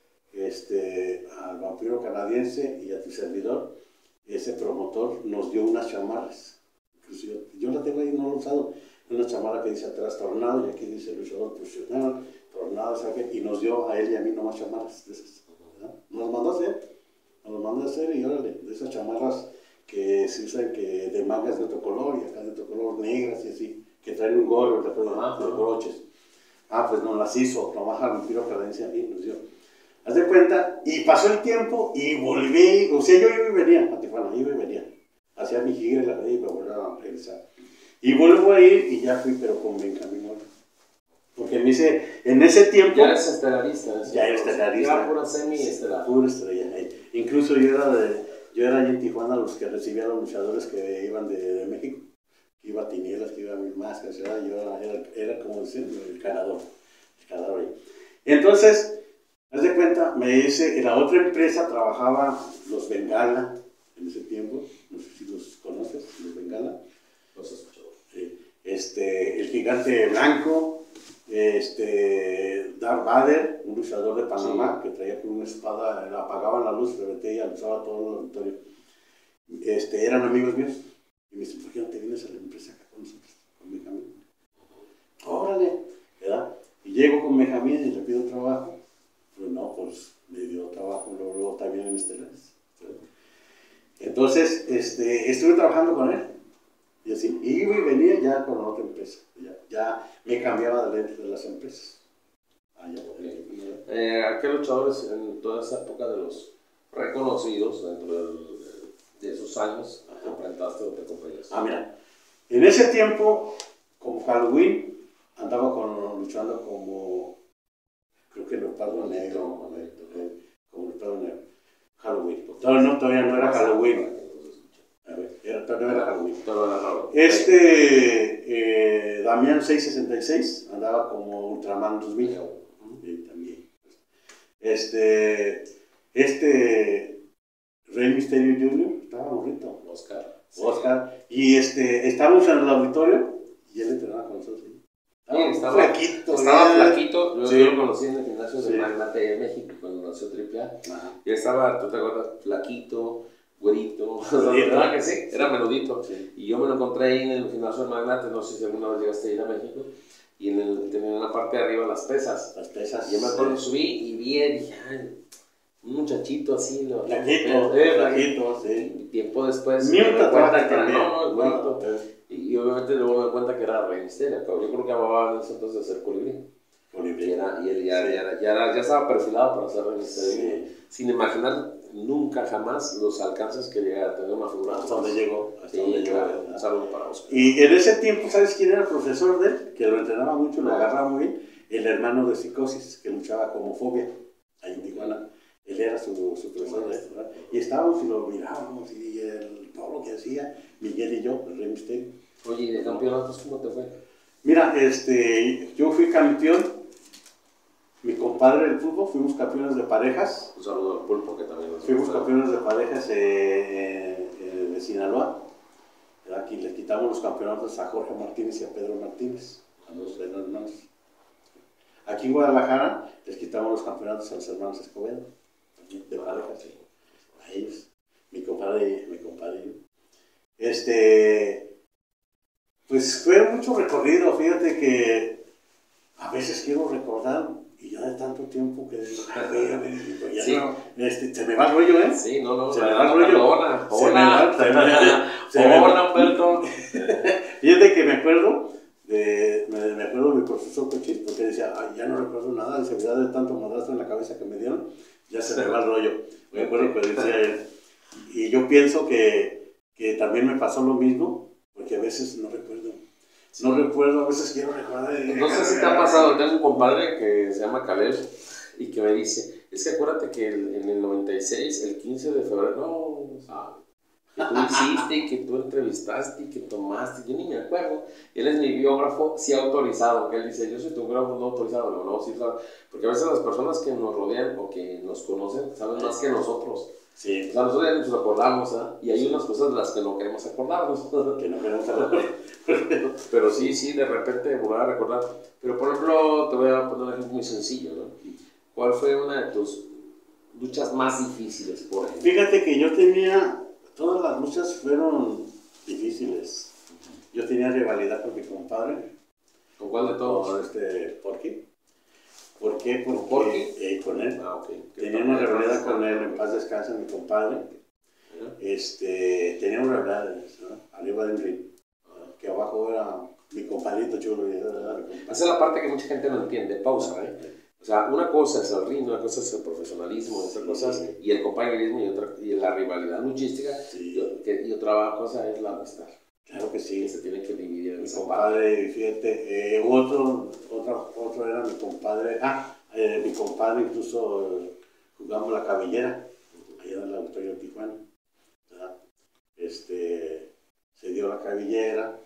este, al Vampiro Canadiense y a tu servidor, ese promotor nos dio unas chamarras. Incluso yo, yo la tengo ahí, no la he usado, una chamarra que dice atrás Tornado y aquí dice luchador profesional, Tornado, ¿sabe? Y nos dio a él y a mí nomás chamarras de esas, ¿verdad? Nos mandó a hacer, nos mandó a hacer y órale, de esas chamarras que se usan que de mangas de otro color y acá de otro color, negras y así, que traen un gorro, de broches. Ah, pues nos las hizo, nomás al Vampiro Canadiense a mí nos dio. Haz de cuenta, y pasó el tiempo y volví, o sea, yo iba y venía a Tijuana, iba y venía. Hacía mi gira y la veía y me volvía a regresar. Y vuelvo a ir y ya fui, pero con Benjamín Mora. Porque me hice, en ese tiempo... Ya eres estelarista. Ya eres estelarista. Ya pura semi-estelar. Pura estrella. Incluso yo era, de, yo era allí en Tijuana los que recibía a los luchadores que iban de, de México. Que iba a Tinieblas, que iba a Mil Máscaras, yo era, era, era como decir, el ganador. El ganador ahí. Entonces... haz de cuenta, me dice, en la otra empresa trabajaba los Bengala, en ese tiempo, no sé si los conoces, los Bengala. Los escucho. Sí. Este, el Gigante Blanco, este, Darth Vader, un luchador de Panamá, sí. que traía con una espada, le apagaban la luz, le metía y alzaba todo el auditorio. Este, eran amigos míos. Y me dice, ¿por qué no te vienes a la empresa acá con nosotros, con Benjamín? Órale, ¿verdad? Y llego con Benjamín y le pido trabajo. Pues no, pues me dio trabajo luego, luego también en Estelares. Entonces, este, estuve trabajando con él. Y así, iba y venía ya con otra empresa. Ya, ya me cambiaba de, de las empresas. Ah, ya, okay. eh, ¿A qué luchadores en toda esa época de los reconocidos, dentro de, de, de esos años, te enfrentaste o te acompañaste? Ah, mira, en ese tiempo, como Halloween, andaba con, luchando como... creo que Leopardo Negro, eh, como Leopardo Negro, Halloween. No, no, todavía no era Halloween. A ver, era, todavía no era Halloween. Este, eh, Damián seiscientos sesenta y seis andaba como Ultraman dos mil. Uh-huh. También. Este, este, Rey Mysterio junior estaba bonito. Oscar. Oscar. Sí. Y este, estábamos en el auditorio y él entrenaba con nosotros. Sí, estaba flaquito. Estaba ¿eh? flaquito. Yo, sí. yo lo conocí en el gimnasio sí. de Magnate de México cuando nació triple A. Y estaba, tú te acuerdas, flaquito, güerito. ¿Verdad que sí? Era menudito. Sí. Y yo me lo encontré ahí en el gimnasio de Magnate. No sé si alguna vez llegaste a ir a México. Y en, el, tenía en la parte de arriba las pesas. Las pesas. Y yo me acuerdo, sí. subí y vi y dije, ay, un muchachito así. Lo, flaquito, eh, flaquito, sí. Y tiempo después me di cuenta que era, no, no, güerito. Y obviamente luego me di cuenta que era Rey Mysterio. Yo creo que amaba en ese entonces ser colibrí. Colibrí. Y, era, y él ya, sí. ya, era, ya, era, ya estaba perfilado para ser Rey Mysterio. Sí. Sin imaginar nunca jamás los alcances que llega a tener una figura. Hasta donde llegó. Hasta sí, donde claro, llegó. Un saludo para Oscar. Y en ese tiempo, ¿sabes quién era el profesor de él? Que lo entrenaba mucho, lo agarraba muy bien. El hermano de Psicosis, que luchaba como Fobia, ahí en Tijuana. Él era su, su profesor de él, ¿verdad? Y estábamos y lo mirábamos y el, todo lo que hacía, Miguel y yo, el Rey Mysterio. Oye, ¿y de campeonatos cómo te fue? Mira, este, yo fui campeón, mi compadre compadre del fútbol, fuimos campeones de parejas. Un saludo al Pulpo, que también nos Fuimos gusta. campeones de parejas eh, eh, de Sinaloa. Aquí le quitamos los campeonatos a Jorge Martínez y a Pedro Martínez, a los hermanos. Aquí en Guadalajara les quitamos los campeonatos a los hermanos Escobedo, de parejas, sí. A ellos, mi compadre, mi compadre. Este, pues fue mucho recorrido, fíjate que a veces quiero recordar, y ya de tanto tiempo que ya sí. no, este, se me va el rollo, ¿eh? Sí, no, no, se la, me va el la, rollo. Hola, Se me va, se me va. Hola, Humberto. Fíjate que me acuerdo, de, me, me acuerdo de mi profesor Cochis, porque decía, ay, ya no recuerdo nada, de seguridad de tanto madrazo en la cabeza que me dieron, ya se me va el rollo. Me acuerdo que decía él. Y yo pienso que, que también me pasó lo mismo, porque a veces no recuerdo. No recuerdo, a veces quiero recordar. No sé si te ha pasado, tengo un compadre que se llama Caleb y que me dice, es que acuérdate que el, en el noventa y seis, el quince de febrero, no, sabes, que tú hiciste y que tú entrevistaste y que tomaste, yo ni me acuerdo. Él es mi biógrafo, sí autorizado, que él dice, yo soy tu biógrafo no autorizado, no, no, sí, claro. Porque a veces las personas que nos rodean o que nos conocen saben más que nosotros. Sí. O sea, nosotros ya nos acordamos, ¿eh? Y hay unas cosas de las que no queremos acordarnos. Que no queremos acordar. Pero sí, sí, de repente volver a recordar. Pero por ejemplo, te voy a poner un ejemplo muy sencillo, ¿no? ¿Cuál fue una de tus luchas más difíciles, por ejemplo? Fíjate que yo tenía, todas las luchas fueron difíciles. Yo tenía rivalidad con mi compadre. ¿Con cuál de todos? Con este Porky. ¿Por qué? Porque, ¿Con Porky? Eh, con él. Ah, ok. Tenía una rivalidad con él, en paz descansa, mi compadre. Uh-huh. Este, tenía una rivalidad, ¿no? Arriba del ring. Uh-huh. Que abajo era mi compadrito chulo. Esa es la parte que mucha gente no entiende. Pausa, ¿eh? O sea, una cosa es el ring, una cosa es el profesionalismo, otra sí, cosa es, y el compañerismo y, otra, y la rivalidad luchística, sí. y, que, y otra cosa es la amistad. Claro que sí. Que se tiene que dividir en mi esa compadre, parte. Fíjate, eh, otro, otro, otro era mi compadre, ah, eh, mi compadre incluso eh, jugamos la cabellera, allá en el auditorio de Tijuana, ¿verdad? Este, se dio la cabellera.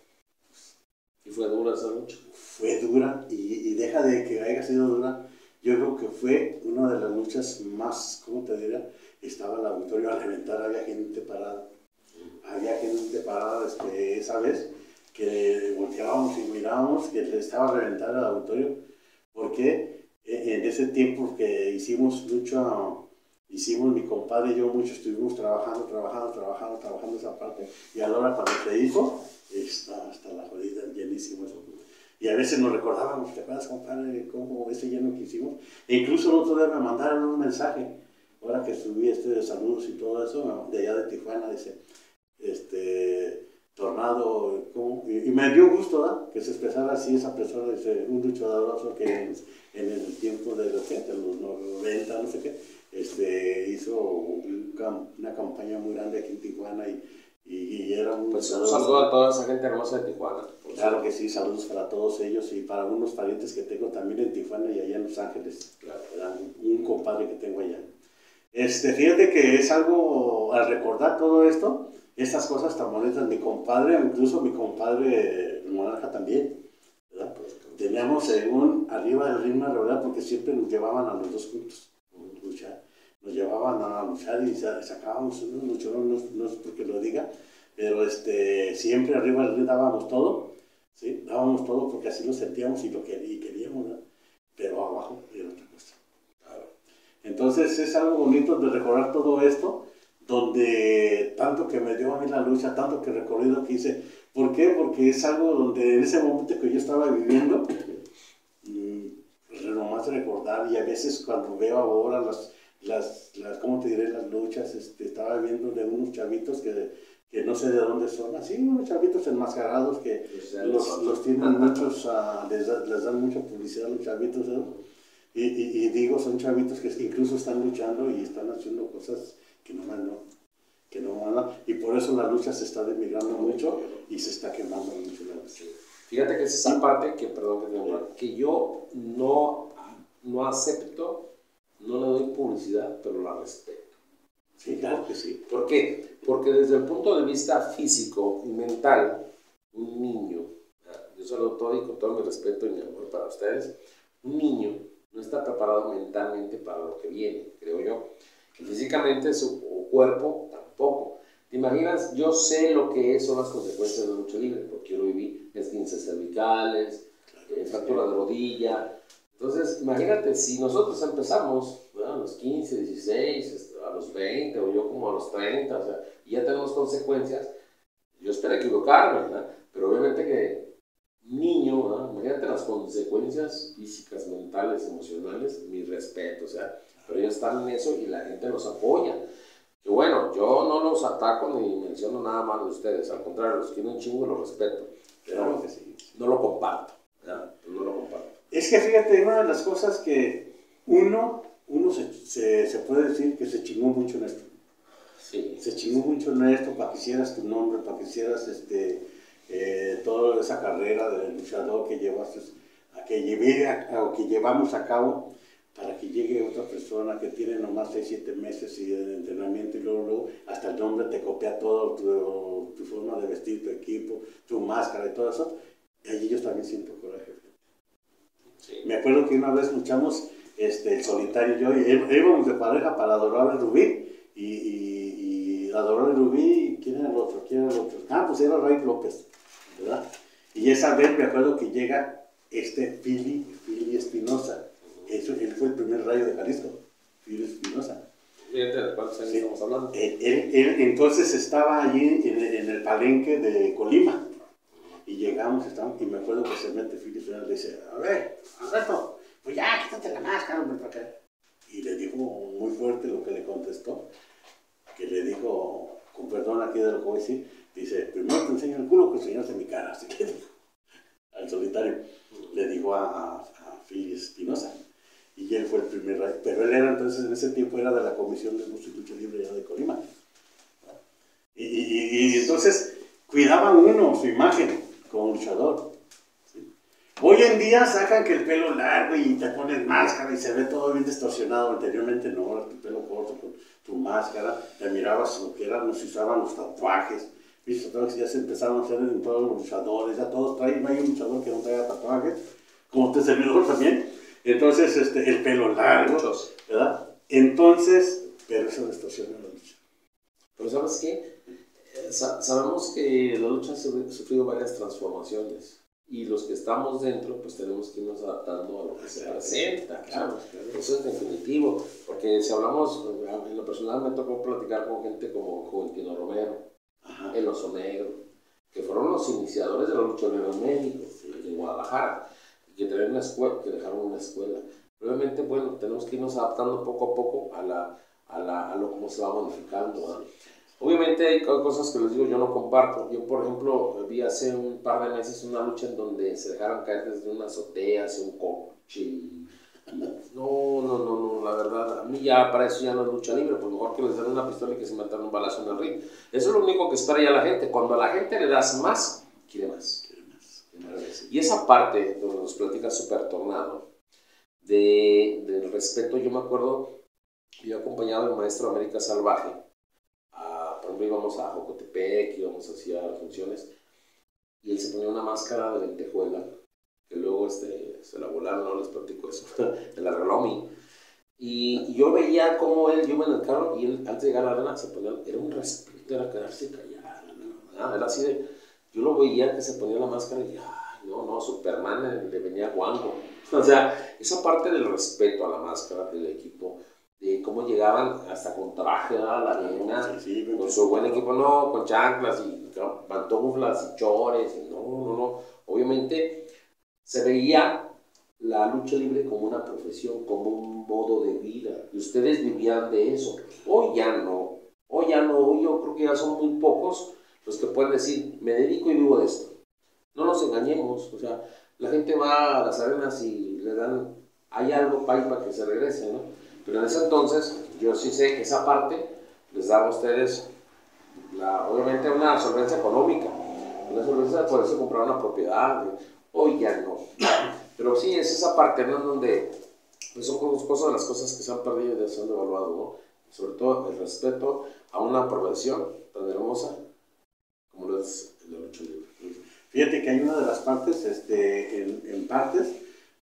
¿Y fue dura esa lucha? Fue dura, y, y deja de que haya sido dura. Yo creo que fue una de las luchas más, ¿cómo te diría? Estaba el auditorio a reventar, había gente parada. Había gente parada este, esa vez, que volteábamos y mirábamos que le estaba a reventar el auditorio. Porque en ese tiempo que hicimos mucho, hicimos mi compadre y yo, mucho estuvimos trabajando, trabajando, trabajando, trabajando esa parte. Y a la hora cuando se hizo, está hasta la jodida, llenísimo eso. Y a veces nos recordábamos, ¿te acuerdas, compadre, cómo ese lleno que hicimos? E incluso el otro día me mandaron un mensaje, ahora que subí este de saludos y todo eso, de allá de Tijuana, dice, este, Tornado, ¿cómo? Y, y me dio gusto, ¿verdad? Que se expresara así esa persona, dice, un luchador que en, en el tiempo de los, de los noventa, no sé qué, este, hizo un, una campaña muy grande aquí en Tijuana y Y, y era un, pues un saludo a toda esa gente hermosa de Tijuana. Claro que sí, saludos para todos ellos y para unos parientes que tengo también en Tijuana y allá en Los Ángeles. Claro. Un, un compadre que tengo allá. Este, fíjate que es algo, al recordar todo esto, estas cosas tan bonitas, mi compadre, incluso mi compadre Monarca también, ¿verdad? Teníamos según arriba del ring una rivalidad porque siempre nos llevaban a los dos juntos a luchar. Nos llevaban a luchar y sacábamos unos luchadores, no, no es porque lo diga, pero este, siempre arriba del ring dábamos todo, ¿sí? Dábamos todo porque así lo sentíamos y lo que, y queríamos, ¿no? Pero abajo era otra cosa. Claro. Entonces es algo bonito de recordar todo esto, donde tanto que me dio a mí la lucha, tanto que recorrido que hice. ¿Por qué? Porque es algo donde en ese momento que yo estaba viviendo, mmm, nomás recordar, y a veces cuando veo ahora las Las, las, ¿cómo te diré? Las luchas, este, estaba viendo de unos chavitos que, que no sé de dónde son, así unos chavitos enmascarados que los, los tienen muchos, uh, les, les dan mucha publicidad a los chavitos, ¿no? y, y, y digo, son chavitos que incluso están luchando y están haciendo cosas que nomás no, que nomás no, y por eso la lucha se está demigrando mucho y se está quemando mucho la lucha. Fíjate que es esa parte que, perdón, que, tengo, que yo no, no acepto. No le doy publicidad, pero la respeto. Sí, claro que sí. ¿Por qué? Porque desde el punto de vista físico y mental, un niño, yo se lo doy con todo mi respeto y mi amor para ustedes, un niño no está preparado mentalmente para lo que viene, creo yo. Y físicamente su cuerpo tampoco. ¿Te imaginas? Yo sé lo que son las consecuencias de la lucha libre, porque yo lo viví, esguinces cervicales, eh, fractura de rodilla. Entonces, imagínate, si nosotros empezamos, ¿verdad?, a los quince, dieciséis, a los veinte, o yo como a los treinta, o sea, y ya tenemos consecuencias, yo espero equivocarme, ¿verdad? Pero obviamente que niño, ¿verdad?, imagínate las consecuencias físicas, mentales, emocionales, mi respeto, o sea, pero ellos están en eso y la gente los apoya. Que bueno, yo no los ataco ni menciono nada mal de ustedes, al contrario, los quiero un chingo y los respeto, pero Claro que sí. no lo comparto, ¿verdad? No lo comparto. Es que fíjate, una de las cosas que uno, uno se, se, se puede decir que se chingó mucho en esto. Sí. Se chingó mucho en esto para que hicieras tu nombre, para que hicieras este, eh, toda esa carrera de luchador que llevaste, a que, llevé, a, a, que llevamos a cabo, para que llegue otra persona que tiene nomás seis, siete meses y de entrenamiento y luego, luego hasta el nombre te copia todo, tu, tu forma de vestir, tu equipo, tu máscara y todo eso. Y allí yo también siento coraje. Sí. Me acuerdo que una vez luchamos este, el Solitario y yo, y íbamos de pareja para Adorable Rubí, y, y, y Adorable Rubí, ¿quién era el otro? ¿Quién era el otro? Ah, pues era Ray López, ¿verdad? Y esa vez me acuerdo que llega este Philly, Philly Espinosa. Eso, él fue el primer Rayo de Jalisco, Philly Espinosa. Fíjate de cuántos años sí. estamos hablando. Él, él, él entonces estaba allí en, en el palenque de Colima. Y llegamos, estamos, y me acuerdo que se mete Philly Espinosa y le dice, a ver, Alberto, pues ya, quítate la máscara, hombre, para acá. Y le dijo muy fuerte lo que le contestó, que le dijo, con perdón aquí de lo que voy a decir, dice, primero te enseño el culo que enseñaste mi cara, así le dijo al Solitario, le dijo a, a, a Philly Espinosa. Y él fue el primer Rayo, pero él era entonces, en ese tiempo era de la Comisión de Música y Lucha Libre ya de Colima. Y, y, y, y entonces cuidaba uno su imagen como luchador. ¿Sí? Hoy en día sacan que el pelo largo y te pones máscara y se ve todo bien distorsionado. Anteriormente no, era tu pelo corto con tu máscara, te mirabas lo que eran, nos usaban los tatuajes. ¿Viste? Tatuajes ya se empezaron a hacer en todos los luchadores, ya todos traen, no hay un luchador que no traiga tatuajes, como este servidor también. Entonces, este, el pelo largo, muchos, ¿verdad? Entonces, pero eso distorsiona la lucha. Pero ¿sabes qué? Eh, sa sabemos que la lucha ha sufrido varias transformaciones y los que estamos dentro, pues tenemos que irnos adaptando a lo que ah, se claro, presenta, claro, claro. Eso es definitivo, porque si hablamos, en lo personal me tocó platicar con gente como Juventino Romero, Ajá. El Oso Negro, que fueron los iniciadores de la lucha libre en México, sí. En Guadalajara. Que tener una escuela, que dejaron una escuela. Obviamente, bueno, tenemos que irnos adaptando poco a poco a, la, a, la, a lo cómo se va modificando, ¿no? Obviamente hay cosas que les digo yo no comparto. Yo, por ejemplo, vi hace un par de meses una lucha en donde se dejaron caer desde una azotea hacia un coche. No, no, no, no, la verdad, a mí ya para eso ya no es lucha libre, pues mejor que les den una pistola y que se metan un balazo en el ring. Eso es lo único que espera ya la gente. Cuando a la gente le das más, quiere más. Y esa parte donde nos platica Super Tornado, de, del respeto, yo me acuerdo, yo acompañaba al maestro América Salvaje, a, por ejemplo íbamos a Jocotepec, íbamos hacia funciones, y él se ponía una máscara de lentejuela, que luego este, se la volaron, no les platico eso, me la regaló a mí. Y, y yo veía cómo él, yo iba en el carro, y él antes de llegar a la arena se ponía, era un respeto, era quedarse callado, ¿no? Era así de, yo lo veía que se ponía la máscara y ya. No, no, Superman le venía guango. O sea, esa parte del respeto a la máscara del equipo, de cómo llegaban hasta con traje a la arena, sí, sí, con su buen equipo, no, con chanclas y no, pantuflas y chores, y no, no, no. Obviamente se veía la lucha libre como una profesión, como un modo de vida, y ustedes vivían de eso. Hoy ya no, hoy ya no, hoy yo creo que ya son muy pocos los que pueden decir, me dedico y vivo de esto. No nos engañemos, o sea, la gente va a las arenas y le dan, hay algo para ir para que se regrese, ¿no? Pero en ese entonces, yo sí sé que esa parte les daba a ustedes, la, obviamente, una solvencia económica, una solvencia de poderse comprar una propiedad. Hoy ya no. Pero sí, es esa parte, ¿no? Donde pues son cosas de las cosas que se han perdido y se han devaluado, ¿no? Sobre todo el respeto a una profesión tan hermosa como lo es la lucha libre. Fíjate que hay una de las partes, este, en, en partes,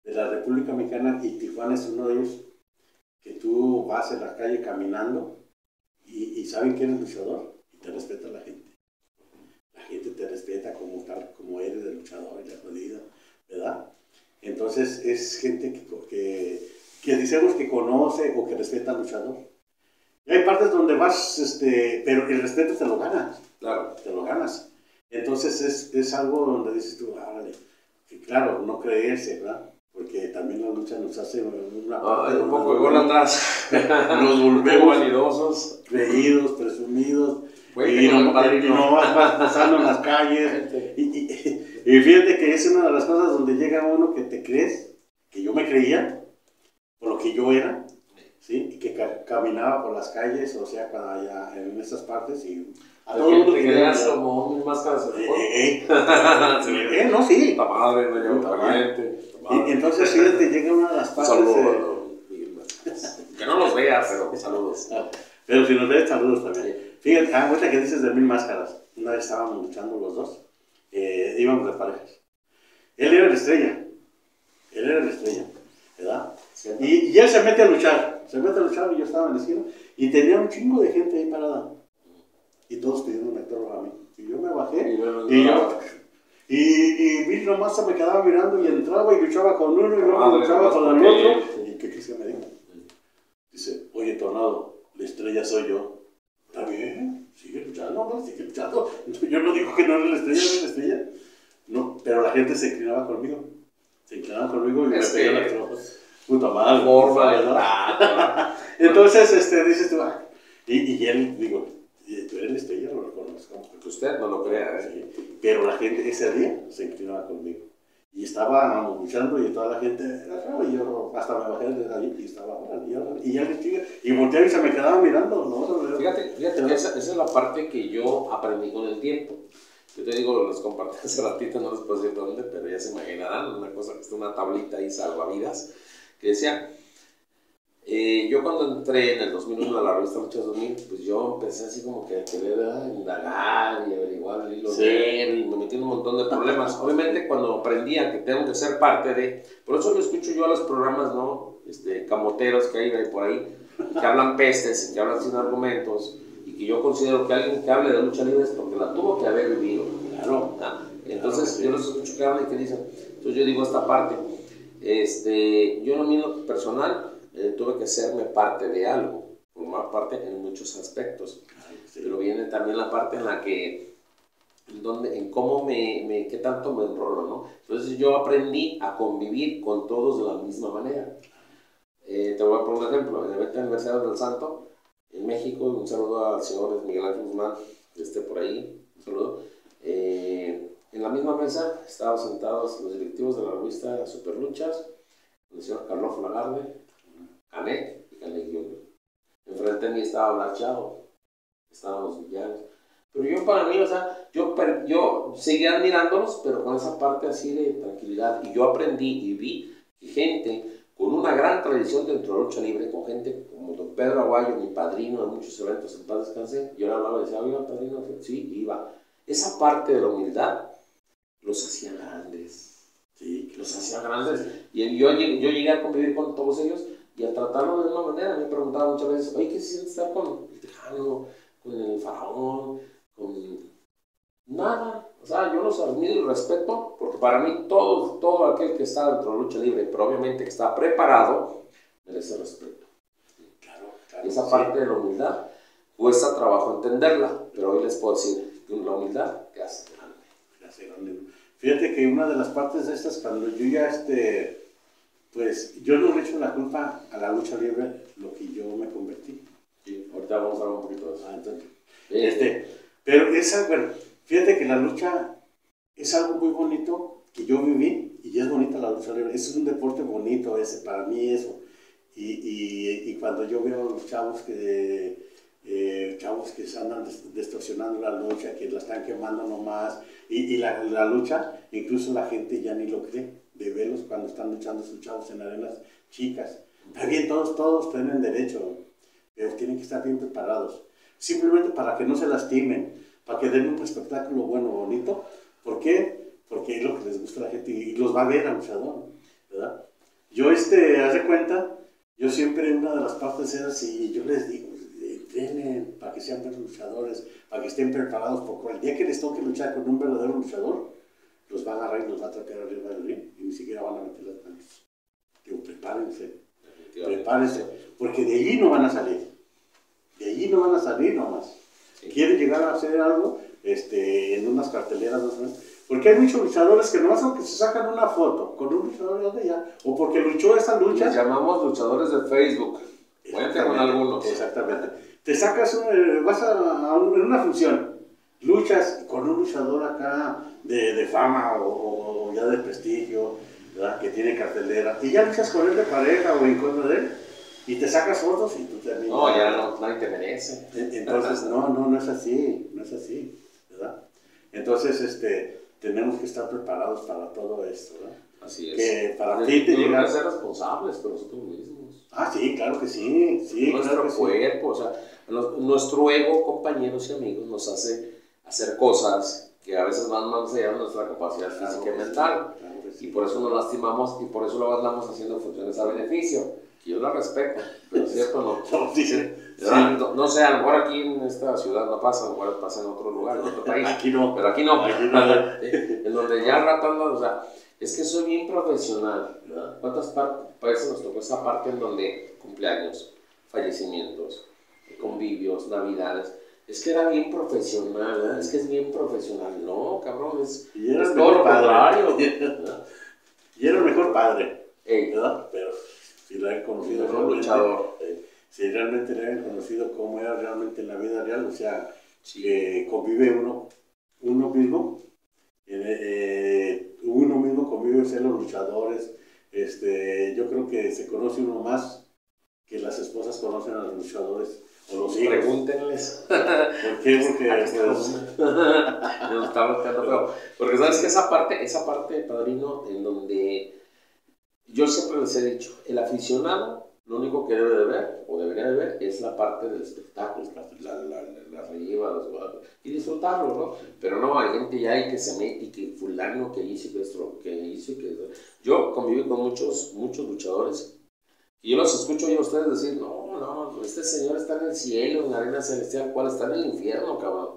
de la República Mexicana, y Tijuana es uno de ellos, que tú vas en la calle caminando y, y saben que eres luchador y te respeta la gente. La gente te respeta como tal, como eres de luchador y la jodida, ¿verdad? Entonces es gente que, que, que decimos que conoce o que respeta al luchador. Y hay partes donde vas, este, pero el respeto te lo ganas. Claro. Te lo ganas. Entonces es, es algo donde dices tú, ah, vale. Y claro, no creerse, ¿verdad? Porque también la lucha nos hace una parte... Ah, un poco de gol atrás. Nos volvemos vanidosos, creídos, presumidos. Güey, y, no, no, y no vas, vas pasando en las calles. y, y, y fíjate que es una de las cosas donde llega uno que te crees, que yo me creía, por lo que yo era, ¿sí? Y que ca caminaba por las calles, o sea, para allá en esas partes y... A todo el mundo te creas como un máscaras de fuego. Eh, eh, eh, eh, no, sí. Está padre, no lleva caliente. Y entonces sí, te llega una de las partes... Saludos. Que no los vea, pero saludos. Pero si nos ves, saludos también. Fíjate, ah, ahorita que dices de Mil Máscaras. Una vez estábamos luchando los dos. Eh, íbamos de parejas. Él era la estrella. Él era la estrella, ¿verdad? Sí. Y, y él se mete a luchar. Se mete a luchar y yo estaba en la esquina. Y tenía un chingo de gente ahí parada. Y todos pidiendo un actor a mí. Y yo me bajé. Y, bueno, y yo... Y, y Bill nomás se me quedaba mirando y entraba y luchaba con uno y luego ah, luchaba con el otro. ¿Y qué crees que me dijo? Dice, oye, Tornado, la estrella soy yo. Está bien, sigue luchando, no, sigue luchando. Yo no digo que no era la estrella, no era la estrella. No, pero la gente se inclinaba conmigo. Se inclinaba conmigo y es me pedía la tropa. Puta madre. Forma, ¿verdad? Entonces, este, dices tú, ah, y, y él, digo, tú eres la estrella, no lo conozco. Que usted no lo crea, ¿eh? Sí. Pero la gente ese día se inclinaba conmigo. Y estábamos luchando y toda la gente, y yo hasta me bajé de ahí y estaba, y, yo, y ya le chica, y volteé y se me quedaba mirando. ¿No? Fíjate, fíjate, esa, esa es la parte que yo aprendí con el tiempo. Yo te digo, les compartí hace ratito, no les puedo decir dónde, pero ya se imaginarán, una cosa que está una tablita ahí salvavidas, que decía, eh, yo cuando entré en el dos mil uno a la revista Luchas dos mil, pues yo empecé así como que a querer ah, indagar y averiguar el hilo sí. negro y me metí en un montón de problemas. Obviamente cuando aprendía que tengo que ser parte de, por eso lo escucho yo a los programas, ¿no? Este, camoteros que hay por ahí, que hablan pestes, que hablan sin argumentos, y que yo considero que alguien que hable de lucha libre es porque la tuvo que haber vivido. Claro. ¿Ah? Entonces claro, sí. yo los escucho que hablan y que dicen, entonces yo digo esta parte, este, yo en lo mío personal, Eh, tuve que serme parte de algo, formar parte en muchos aspectos, sí. Pero viene también la parte en la que, en, donde, en cómo me, me, qué tanto me enrolo, ¿no? Entonces yo aprendí a convivir con todos de la misma manera. Eh, te voy a poner un ejemplo, en el evento de aniversario del Santo, en México, un saludo al señor Miguel Ángel Guzmán, que esté por ahí, un saludo. Eh, en la misma mesa estaban sentados los directivos de la revista Superluchas, el señor Carlos Lagarde, Canek y Canek Junior Enfrente de mí estaba Blachado, estaban los villanos. Pero yo para mí, o sea, yo, yo seguía admirándolos, pero con esa parte así de tranquilidad. Y yo aprendí y vi que gente con una gran tradición dentro de la lucha libre, con gente como don Pedro Aguayo, mi padrino de muchos eventos, en paz descanse, yo le hablaba y decía, oiga, padrino, sí, iba. Esa parte de la humildad los hacía grandes. Sí, los hacía grandes. Y yo, yo llegué a convivir con todos ellos. Y al tratarlo de una manera, me preguntaba muchas veces, oye, ¿qué se siente estar con el Tejano, con el Faraón, con nada? O sea, yo los admiro y respeto, porque para mí todo, todo aquel que está dentro de la lucha libre, pero obviamente que está preparado, merece respeto. Claro, claro. Esa parte sí. de la humildad, cuesta trabajo entenderla, pero hoy les puedo decir que la humildad te hace grande. Te hace grande. Fíjate que una de las partes de estas, cuando yo ya este... Pues yo no le echo la culpa a la lucha libre lo que yo me convertí. Sí, ahorita vamos a hablar un poquito de eso. Ah, entonces, este, pero es, bueno, fíjate que la lucha es algo muy bonito que yo viví y es bonita la lucha libre. Es un deporte bonito ese, para mí eso. Y, y, y cuando yo veo a los chavos que, eh, chavos que se andan distorsionando la lucha, que la están quemando nomás, y, y la, la lucha, incluso la gente ya ni lo cree. De verlos cuando están luchando sus chavos en arenas chicas. Está bien, todos, todos tienen derecho, pero tienen que estar bien preparados. Simplemente para que no se lastimen, para que den un espectáculo bueno, bonito. ¿Por qué? Porque es lo que les gusta a la gente y los va a ver al luchador, ¿verdad? Yo, este, haz de cuenta, yo siempre una de las partes era así, yo les digo, entrenen para que sean buenos luchadores, para que estén preparados, porque el día que les toque luchar con un verdadero luchador, los va a agarrar y los va a tocar arriba del ring y ni siquiera van a meter las manos. Digo, prepárense, prepárense, porque de allí no van a salir, de allí no van a salir nomás. Sí. Quieren llegar a hacer algo este, en unas carteleras, no sé, porque hay muchos luchadores que nomás aunque se sacan una foto con un luchador de allá, o porque luchó esa lucha. Les llamamos luchadores de Facebook. Cuente con algunos. Exactamente. Te sacas, un, vas a, a un, en una función, luchas con un luchador acá de, de fama o, o ya de prestigio, ¿verdad? Que tiene cartelera, y ya luchas con él de pareja o en contra de él, y te sacas fotos y tú terminas. No, ya no, nadie te merece. Entonces, no, no, no es así, no es así, ¿verdad? Entonces, este, tenemos que estar preparados para todo esto, ¿verdad? Así es. Que para ti te llegar a ser responsables por nosotros mismos. Ah, sí, claro que sí, sí. Nuestro claro que cuerpo, sí. O sea, nuestro ego, compañeros y amigos, nos hace hacer cosas que a veces van más allá de nuestra capacidad claro física y mental. Sí, claro sí. Y por eso nos lastimamos y por eso lo andamos haciendo funciones a beneficio. Que yo la respeto, pero es cierto, no. no, sí, sí. No, no sé, a lo mejor aquí en esta ciudad no pasa, a lo mejor pasa en otro lugar, en otro país. Aquí no. Pero aquí no. Aquí no. En donde ya ratando, o sea, es que soy bien profesional, ¿verdad? ¿Cuántas veces nos tocó esa parte en donde cumpleaños, fallecimientos, convivios, navidades? Es que era bien profesional, ¿verdad? Es que es bien profesional. No, cabrón, es, y era es todo lo contrario. Y era el mejor padre, Ey. ¿verdad? Pero si lo han conocido, el mejor luchador. Eh, si realmente le han conocido cómo era realmente en la vida real, o sea, sí. que convive uno, uno mismo, eh, uno mismo convive ser los luchadores. Este, yo creo que se conoce uno más que las esposas conocen a los luchadores o los hijos. Pregúntenles. ¿Por qué? Porque pues, nos está volteando feo. Porque sabes que esa parte, esa parte, padrino, en donde yo siempre les he dicho, el aficionado lo único que debe de ver, o debería de ver, es la parte del espectáculo, la, la, la, la relleva, los, y disfrutarlo, ¿no? Pero no, hay gente ya hay que se mete y que fulano que hizo que esto, que hizo que... Yo conviví con muchos, muchos luchadores y yo los escucho yo a ustedes decir, no, no, este señor está en el cielo, en la arena celestial, ¿cuál está en el infierno, cabrón?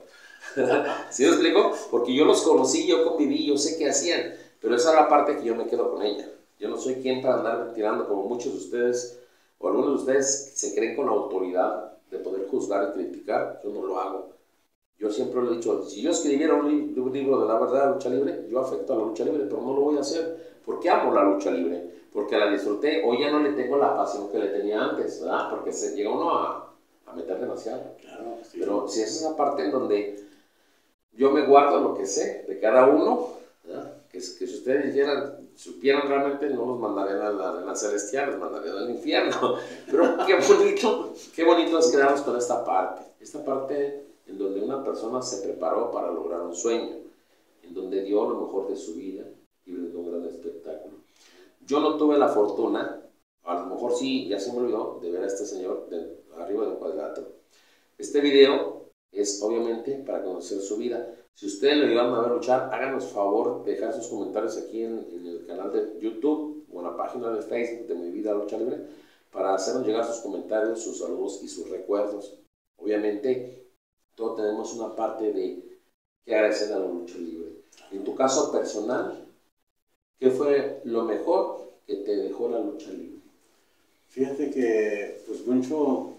¿Sí me explico? Porque yo los conocí, yo conviví, yo sé qué hacían, pero esa es la parte que yo me quedo con ella. Yo no soy quien para andar tirando como muchos de ustedes, o algunos de ustedes se creen con la autoridad de poder juzgar y criticar. Yo no lo hago. Yo siempre lo he dicho, si yo escribiera un, li un libro de la verdad de la lucha libre, yo afecto a la lucha libre, pero no lo voy a hacer. ¿Por qué amo la lucha libre? Porque la disfruté. Hoy ya no le tengo la pasión que le tenía antes, ¿verdad? Porque se llega uno a, a meter demasiado. Claro, sí. Pero si esa es una parte en donde yo me guardo lo que sé de cada uno, ¿verdad? Que, que si ustedes dijeran, supieran realmente, no los mandarían a la arena celestial, los mandarían al infierno. Pero qué bonito, qué bonito es quedarnos con esta parte. Esta parte en donde una persona se preparó para lograr un sueño, en donde dio lo mejor de su vida y brindó un gran espectáculo. Yo no tuve la fortuna, a lo mejor sí, ya se me olvidó, de ver a este señor de arriba del cuadrilátero. Este video es obviamente para conocer su vida. Si ustedes lo llegaron a ver luchar, háganos favor de dejar sus comentarios aquí en, en el canal de YouTube o en la página de Facebook de Mi Vida Lucha Libre para hacernos llegar sus comentarios, sus saludos y sus recuerdos. Obviamente, todos tenemos una parte de que agradecer a la lucha libre. En tu caso personal, ¿qué fue lo mejor que te dejó la lucha libre? Fíjate que, pues mucho,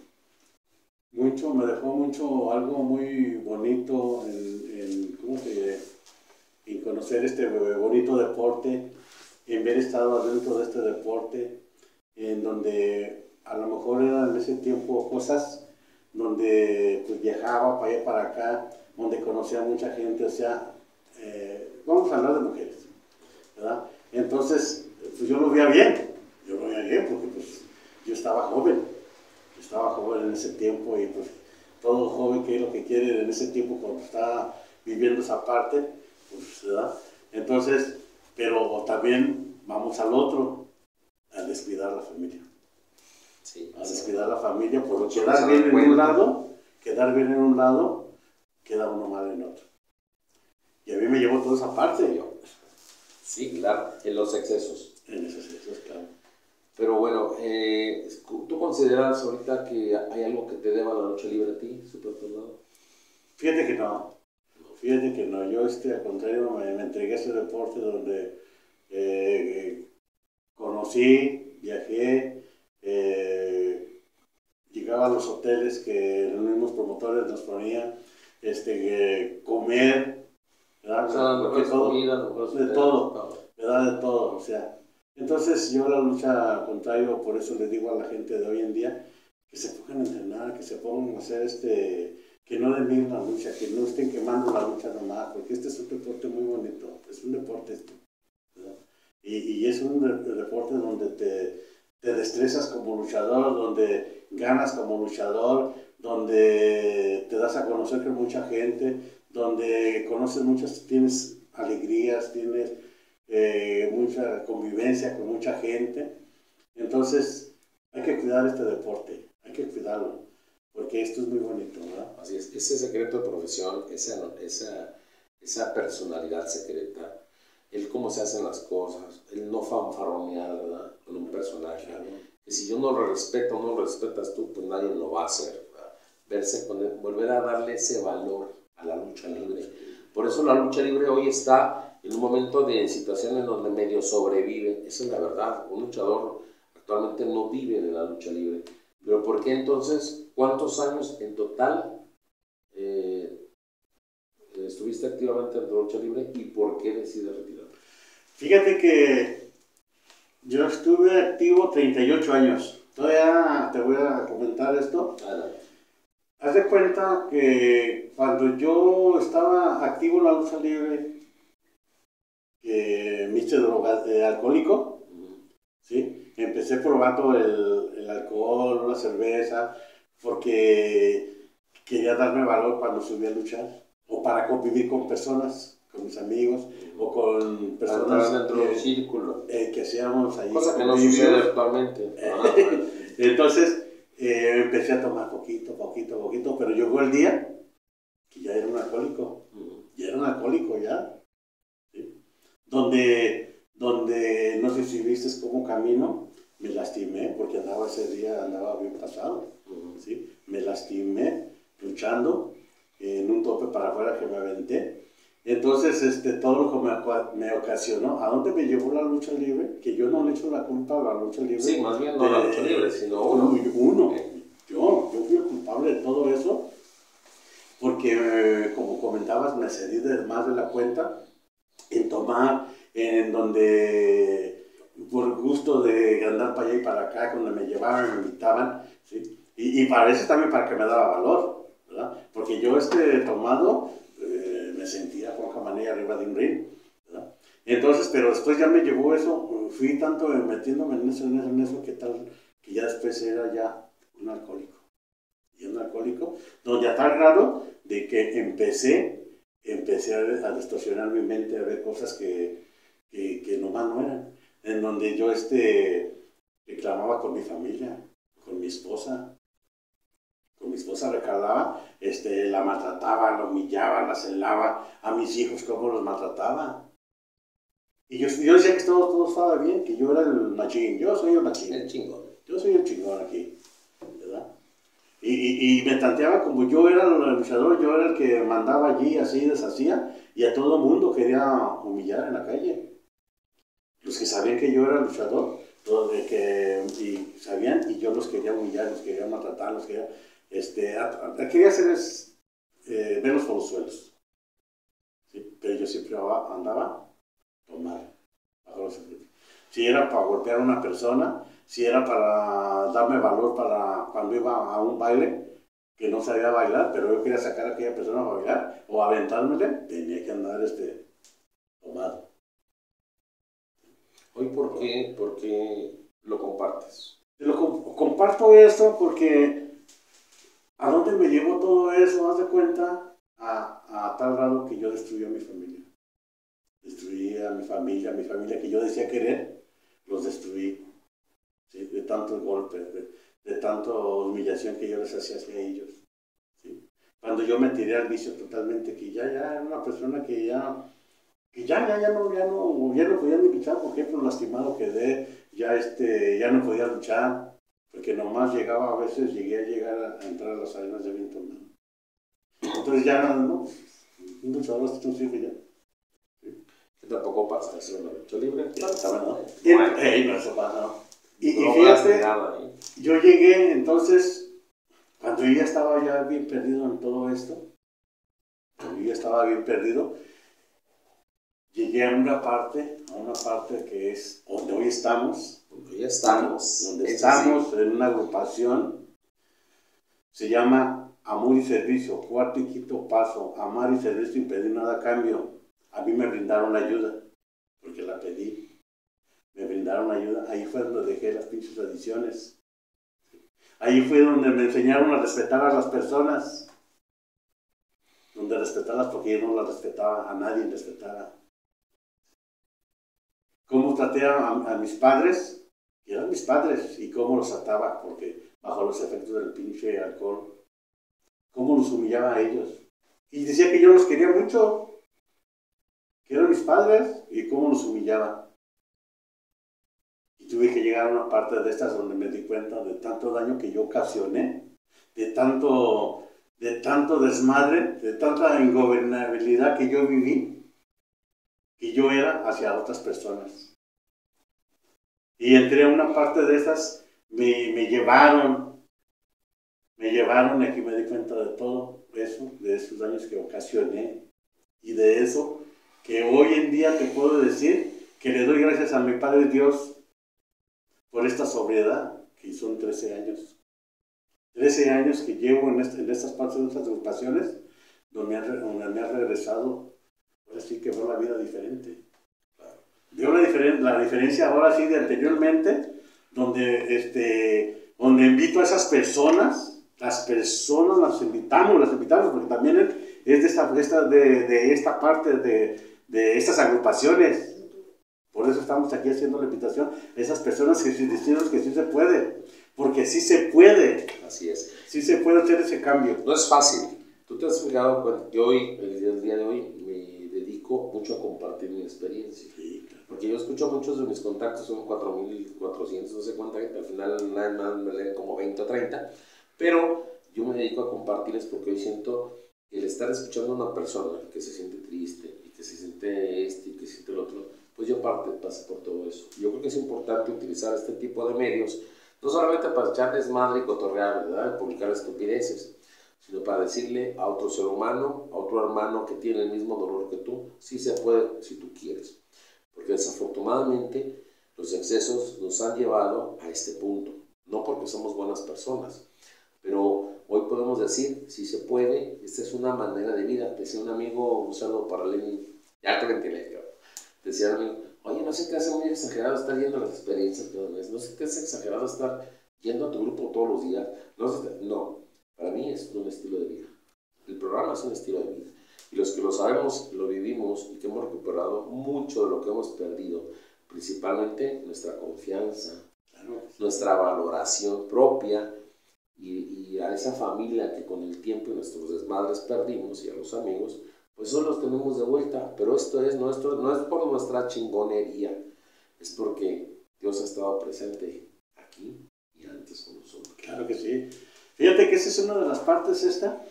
mucho, me dejó mucho, algo muy bonito en, en ¿cómo te diré? En conocer este bonito deporte, en haber estado adentro de este deporte, en donde a lo mejor eran en ese tiempo cosas donde pues viajaba para allá para acá, donde conocía a mucha gente, o sea, eh, vamos a hablar de mujeres, ¿verdad? Entonces, pues yo lo veía bien, yo lo veía bien porque pues yo estaba joven, yo estaba joven en ese tiempo y pues todo joven que es lo que quiere en ese tiempo cuando está viviendo esa parte, pues, ¿verdad? Entonces, pero también vamos al otro, a descuidar la familia. Sí, a descuidar la familia, por quedar bien en un lado, quedar bien en un lado, queda uno mal en otro. Y a mí me llevó toda esa parte, yo. Sí, claro, en los excesos. En esos excesos, claro. Pero bueno, eh, ¿tú consideras ahorita que hay algo que te deba la lucha libre a ti, Super Tornado? Fíjate que no, fíjate que no, yo este, al contrario me, me entregué a ese deporte donde eh, conocí, viajé, eh, llegaba a los hoteles que los mismos promotores nos ponían, este, eh, comer, ¿verdad? O sea, las Porque mejores todo, comidas, los mejores de hoteles, todo, todo. ¿verdad? De todo, o sea. Entonces yo la lucha, al contrario, por eso le digo a la gente de hoy en día que se pongan a entrenar, que se pongan a hacer este, que no denigren la lucha, que no estén quemando la lucha nomás, porque este es un deporte muy bonito, es un deporte esto, ¿verdad? Y, y es un de, deporte donde te, te destrezas como luchador, donde ganas como luchador, donde te das a conocer con mucha gente, donde conoces muchas, tienes alegrías, tienes eh, mucha convivencia con mucha gente. Entonces hay que cuidar este deporte, hay que cuidarlo, porque esto es muy bonito, ¿verdad? Así es, ese secreto de profesión, esa, esa, esa personalidad secreta, el cómo se hacen las cosas, el no fanfarronear, ¿verdad? Con un personaje. Claro. Que si yo no lo respeto, no lo respetas tú, pues nadie lo va a hacer, ¿verdad? Verse con él, volver a darle ese valor a la lucha libre. Por eso la lucha libre hoy está en un momento de situaciones donde medio sobrevive. Esa es la verdad. Un luchador actualmente no vive de la lucha libre. Pero ¿por qué entonces? ¿Cuántos años en total eh, estuviste activamente en la lucha libre y por qué decides retirar? Fíjate que yo estuve activo treinta y ocho años. Todavía te voy a comentar esto. Adelante. Haz de cuenta que cuando yo estaba activo en la lucha libre, que me hice droga, de alcohólico, uh-huh. ¿Sí? Empecé probando el, el alcohol, la cerveza, porque quería darme valor cuando subí a luchar, o para convivir con personas, con mis amigos, uh-huh. o con personas dentro que, de un círculo. Eh, que hacíamos ahí. Cosa que no sucede actualmente. Ah, bueno. Entonces, eh, empecé a tomar poquito, poquito, poquito, pero llegó el día que ya era un alcohólico, uh-huh. ya era un alcohólico ya, ¿sí? donde, donde, no sé si viste cómo camino, me lastimé, porque andaba ese día, andaba bien pasado, uh-huh. ¿sí? Me lastimé luchando en un tope para afuera que me aventé. Entonces, este, todo lo que me, me ocasionó, ¿a dónde me llevó la lucha libre? Que yo no le echo la culpa a la lucha libre. Sí, más bien no a la lucha libre, sino uno. Uno. Yo, yo fui el culpable de todo eso, porque, eh, como comentabas, me cedí de más de la cuenta en tomar, en donde, por gusto de andar para allá y para acá, cuando me llevaban, me invitaban, ¿sí? Y, y para veces también para que me daba valor, ¿verdad? Porque yo, este, tomado, eh, me sentía con Camanilla arriba de un ring, ¿verdad? Entonces, pero después ya me llevó eso, fui tanto metiéndome en eso, en eso, en eso, que tal, que ya después era ya un alcohólico. Y un alcohólico, donde a tal grado de que empecé, empecé a, a distorsionar mi mente, a ver cosas que, que, que nomás no eran. En donde yo este, reclamaba con mi familia, con mi esposa. Con mi esposa recalaba, este, la maltrataba, la humillaba, la celaba. A mis hijos, cómo los maltrataba. Y yo, yo decía que todo, todo estaba bien, que yo era el machín. Yo soy el machín. El chingón. Yo soy el chingón aquí, ¿verdad? Y, y, y me tanteaba como yo era el luchador, yo era el que mandaba allí, así, deshacía, y a todo el mundo quería humillar en la calle. Los que sabían que yo era luchador, todos de que, y sabían, y yo los quería humillar, los quería maltratar, los quería, este, a, a, quería hacerles, eh, verlos por los suelos. ¿Sí? Pero yo siempre andaba tomar, bajo los secretos. Si era para golpear a una persona, si era para darme valor para cuando iba a un baile, que no sabía bailar, pero yo quería sacar a aquella persona a bailar, o aventármele, tenía que andar este, tomado. ¿Hoy por qué, por qué lo compartes? Lo comp comparto esto porque ¿a dónde me llevó todo eso? Haz de cuenta, a, a tal grado que yo destruí a mi familia. Destruí a mi familia, a mi familia que yo decía querer, los destruí. ¿Sí? De tantos golpes, de, de tanta humillación que yo les hacía hacia ellos. ¿Sí? Cuando yo me tiré al vicio totalmente, que ya, ya era una persona que ya que ya, ya, ya no, ya no, ya no podía ni luchar, por ejemplo, lastimado quedé, ya, este, ya no podía luchar, porque nomás llegaba, a veces llegué a llegar a, a entrar a las arenas de viento, ¿no? Entonces ya no, no, un luchador hasta un sirve ya. Que tampoco pasa eso en la lucha libre. Ya estaba, ¿no? Y, Y, hey, no, eso pasa, ¿no? Y, y no fíjate, nada, ¿eh? yo llegué entonces, cuando yo ya estaba ya bien perdido en todo esto, cuando yo ya estaba bien perdido, llegué a una parte, a una parte que es donde hoy estamos. Donde ya estamos. Donde estamos en una agrupación, se llama Amor y Servicio, cuarto y quinto paso, amar y servicio sin pedir nada a cambio. A mí me brindaron ayuda, porque la pedí. Me brindaron ayuda, ahí fue donde dejé las pinches adicciones. Ahí fue donde me enseñaron a respetar a las personas. Donde respetarlas porque yo no las respetaba, a nadie respetaba. ¿Cómo traté a, a, a mis padres? Que eran mis padres. ¿Y cómo los trataba? Porque bajo los efectos del pinche alcohol. ¿Cómo los humillaba a ellos? Y decía que yo los quería mucho. Que eran mis padres. ¿Y cómo los humillaba? Y tuve que llegar a una parte de estas donde me di cuenta de tanto daño que yo ocasioné. De tanto, de tanto desmadre. De tanta ingobernabilidad que yo viví. Que yo era hacia otras personas. Y entré a una parte de esas, me, me llevaron, me llevaron y aquí me di cuenta de todo eso, de esos daños que ocasioné y de eso que hoy en día te puedo decir que le doy gracias a mi Padre Dios por esta sobriedad, que son trece años. trece años que llevo en, este, en estas partes de estas agrupaciones, donde, donde me ha regresado, ahora sí que veo la vida diferente. Veo la, diferen la diferencia ahora sí de anteriormente, donde, este, donde invito a esas personas, las personas las invitamos, las invitamos, porque también es de esta, de esta, de, de esta parte de, de estas agrupaciones. Por eso estamos aquí haciendo la invitación a esas personas que sí decimos que sí se puede, porque sí se puede. Así es. Sí se puede hacer ese cambio. No es fácil. Tú te has fijado, bueno, yo hoy, el día, el día de hoy, me dedico mucho a compartir mi experiencia. Sí, claro. Porque yo escucho a muchos de mis contactos, son cuatro mil cuatrocientos, no sé cuánta gente, al final nada más me leen como veinte o treinta, pero yo me dedico a compartirles porque hoy siento que el estar escuchando a una persona que se siente triste, y que se siente este, y que se siente el otro, pues yo parte, pasé por todo eso. Yo creo que es importante utilizar este tipo de medios, no solamente para echarles madre y cotorrear, ¿verdad?, publicar estupideces, sino para decirle a otro ser humano, a otro hermano que tiene el mismo dolor que tú, sí se puede si tú quieres. Porque desafortunadamente los excesos nos han llevado a este punto. No porque somos buenas personas, pero hoy podemos decir, si se puede, esta es una manera de vida. Decía un amigo, un saludo para Lenin, ya te lo entiendes, decía un amigo, oye, no sé qué hace muy exagerado estar yendo a las experiencias cada mes, no sé qué hace exagerado estar yendo a tu grupo todos los días. No, sé, no, para mí es un estilo de vida. El programa es un estilo de vida. Y los que lo sabemos, lo vivimos y que hemos recuperado mucho de lo que hemos perdido, principalmente nuestra confianza, claro, nuestra valoración propia y, y a esa familia que con el tiempo y nuestros desmadres perdimos y a los amigos, pues eso los tenemos de vuelta. Pero esto es nuestro, no es por nuestra chingonería, es porque Dios ha estado presente aquí y antes con nosotros. Claro que sí. Fíjate que esa es una de las partes esta,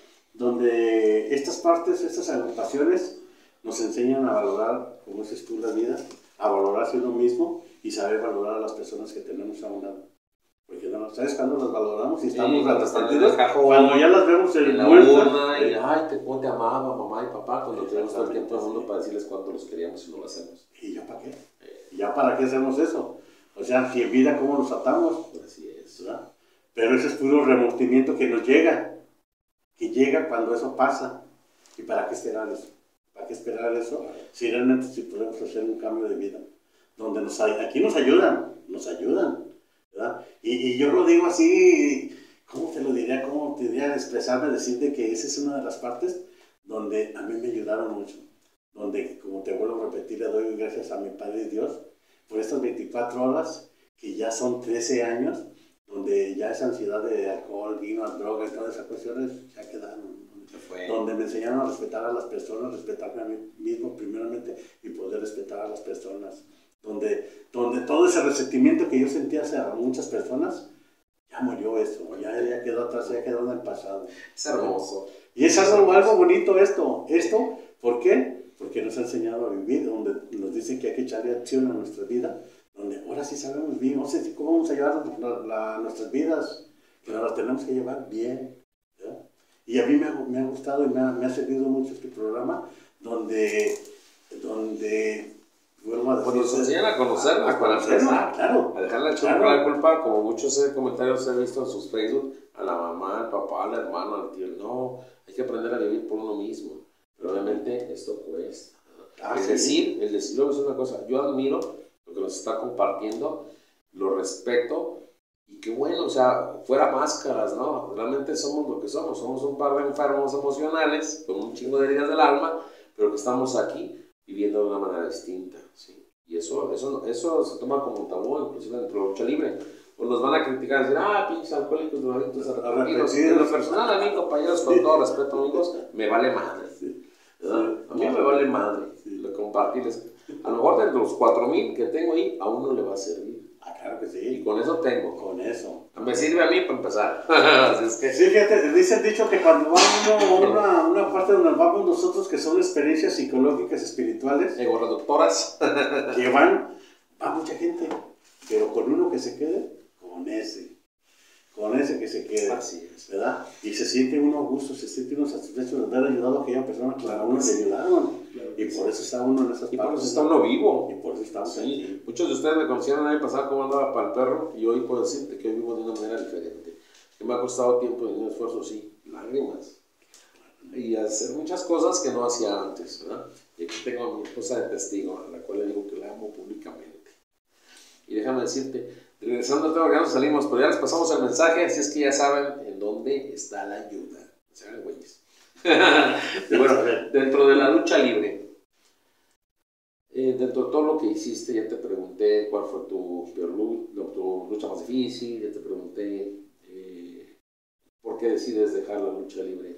donde estas partes, estas agrupaciones nos enseñan a valorar, como dices tú, la vida, a valorarse uno mismo y saber valorar a las personas que tenemos a un lado. Porque no, ¿sabes cuándo las valoramos? Y estamos sí, arrepentidos cuando ya las vemos en, en la muerta. Y ay, te, cómo te amaba mamá y papá cuando tenemos todo el tiempo del mundo para decirles cuánto los queríamos y no lo hacemos. ¿Y ya para qué? ¿Y ya para qué hacemos eso? O sea, si en vida, ¿cómo nos atamos? Así es. ¿Verdad? Pero ese es puro remordimiento que nos llega. Que llega cuando eso pasa. ¿Y para qué esperar eso? ¿Para qué esperar eso? Si realmente si podemos hacer un cambio de vida. Donde nos, aquí nos ayudan, nos ayudan, ¿verdad? Y, y yo lo digo así, ¿cómo te lo diría? ¿Cómo te diría expresarme? Decirte que esa es una de las partes donde a mí me ayudaron mucho. Donde, como te vuelvo a repetir, le doy gracias a mi Padre Dios por estas veinticuatro horas, que ya son trece años, donde ya esa ansiedad de alcohol, vino, droga y todas esas cuestiones ya quedaron. Fue. Donde me enseñaron a respetar a las personas, respetarme a mí mismo primeramente y poder respetar a las personas. Donde, donde todo ese resentimiento que yo sentía hacia muchas personas, ya murió eso, ya, ya quedó atrás, ya quedó en el pasado. Es hermoso. Y es algo, algo bonito esto, esto, ¿por qué? Porque nos ha enseñado a vivir, donde nos dicen que hay que echarle acción a nuestra vida, donde ahora sí sabemos bien, no sé cómo vamos a llevar la, la, nuestras vidas, que nos las tenemos que llevar bien. ¿Ya? Y a mí me ha, me ha gustado y me ha, me ha servido mucho este programa, donde, donde vuelvo a decir, pues nos enseñan a conocernos, a, para conocernos, claro, a dejarle claro. la culpa, como muchos comentarios he visto en sus Facebook, a la mamá, al papá, al hermano, al tío. No, hay que aprender a vivir por uno mismo. Pero obviamente esto cuesta. Ah, es sí. decir, el decir, luego es una cosa, yo admiro lo que nos está compartiendo, lo respeto, y qué bueno, o sea, fuera máscaras, ¿no? Realmente somos lo que somos, somos un par de enfermos emocionales, con un chingo de heridas del alma, pero que estamos aquí viviendo de una manera distinta, ¿sí? Y eso, eso, eso se toma como un tabú, inclusive dentro de la lucha libre. Pues nos van a criticar y decir, ah, pinches alcohólicos, drogadictos, arrepentidos. En lo personal, a mí, compañeros, con todo respeto, amigos, me vale madre. ¿Verdad? A mí me vale madre lo compartirles. A lo mejor de los cuatro mil que tengo ahí, a uno le va a servir. Ah, claro que sí. Y con eso tengo. Con eso. Me sirve a mí para empezar. Así es que... Sí, fíjate, dice el dicho que cuando va uno a una, una parte donde vamos nosotros, que son experiencias psicológicas, espirituales, Ego reductoras. que van, va mucha gente, pero con uno que se quede, con ese. Con ese que se quede. Así es. ¿Verdad? Y se siente uno a gusto, se siente uno satisfecho de haber ayudado a aquella persona que a uno sí. le ayudaron. Claro y por eso está uno en esas Y partes. por eso está uno vivo. Y por eso estamos Sí. aquí. Muchos de ustedes me conocieron el año pasado cómo andaba para el perro, y hoy puedo decirte que hoy vivo de una manera diferente. Que me ha costado tiempo y un esfuerzo, sí, lágrimas. Y hacer muchas cosas que no hacía antes, ¿verdad? Y aquí tengo a mi esposa de testigo, a la cual le digo que la amo públicamente. Y déjame decirte, regresando al tema que ya nos salimos, pero ya les pasamos el mensaje, así es que ya saben en dónde está la ayuda. Se hagan güeyes. Y bueno, dentro de la lucha libre, eh, dentro de todo lo que hiciste, ya te pregunté cuál fue tu, peor lucha, tu lucha más difícil, ya te pregunté eh, por qué decides dejar la lucha libre.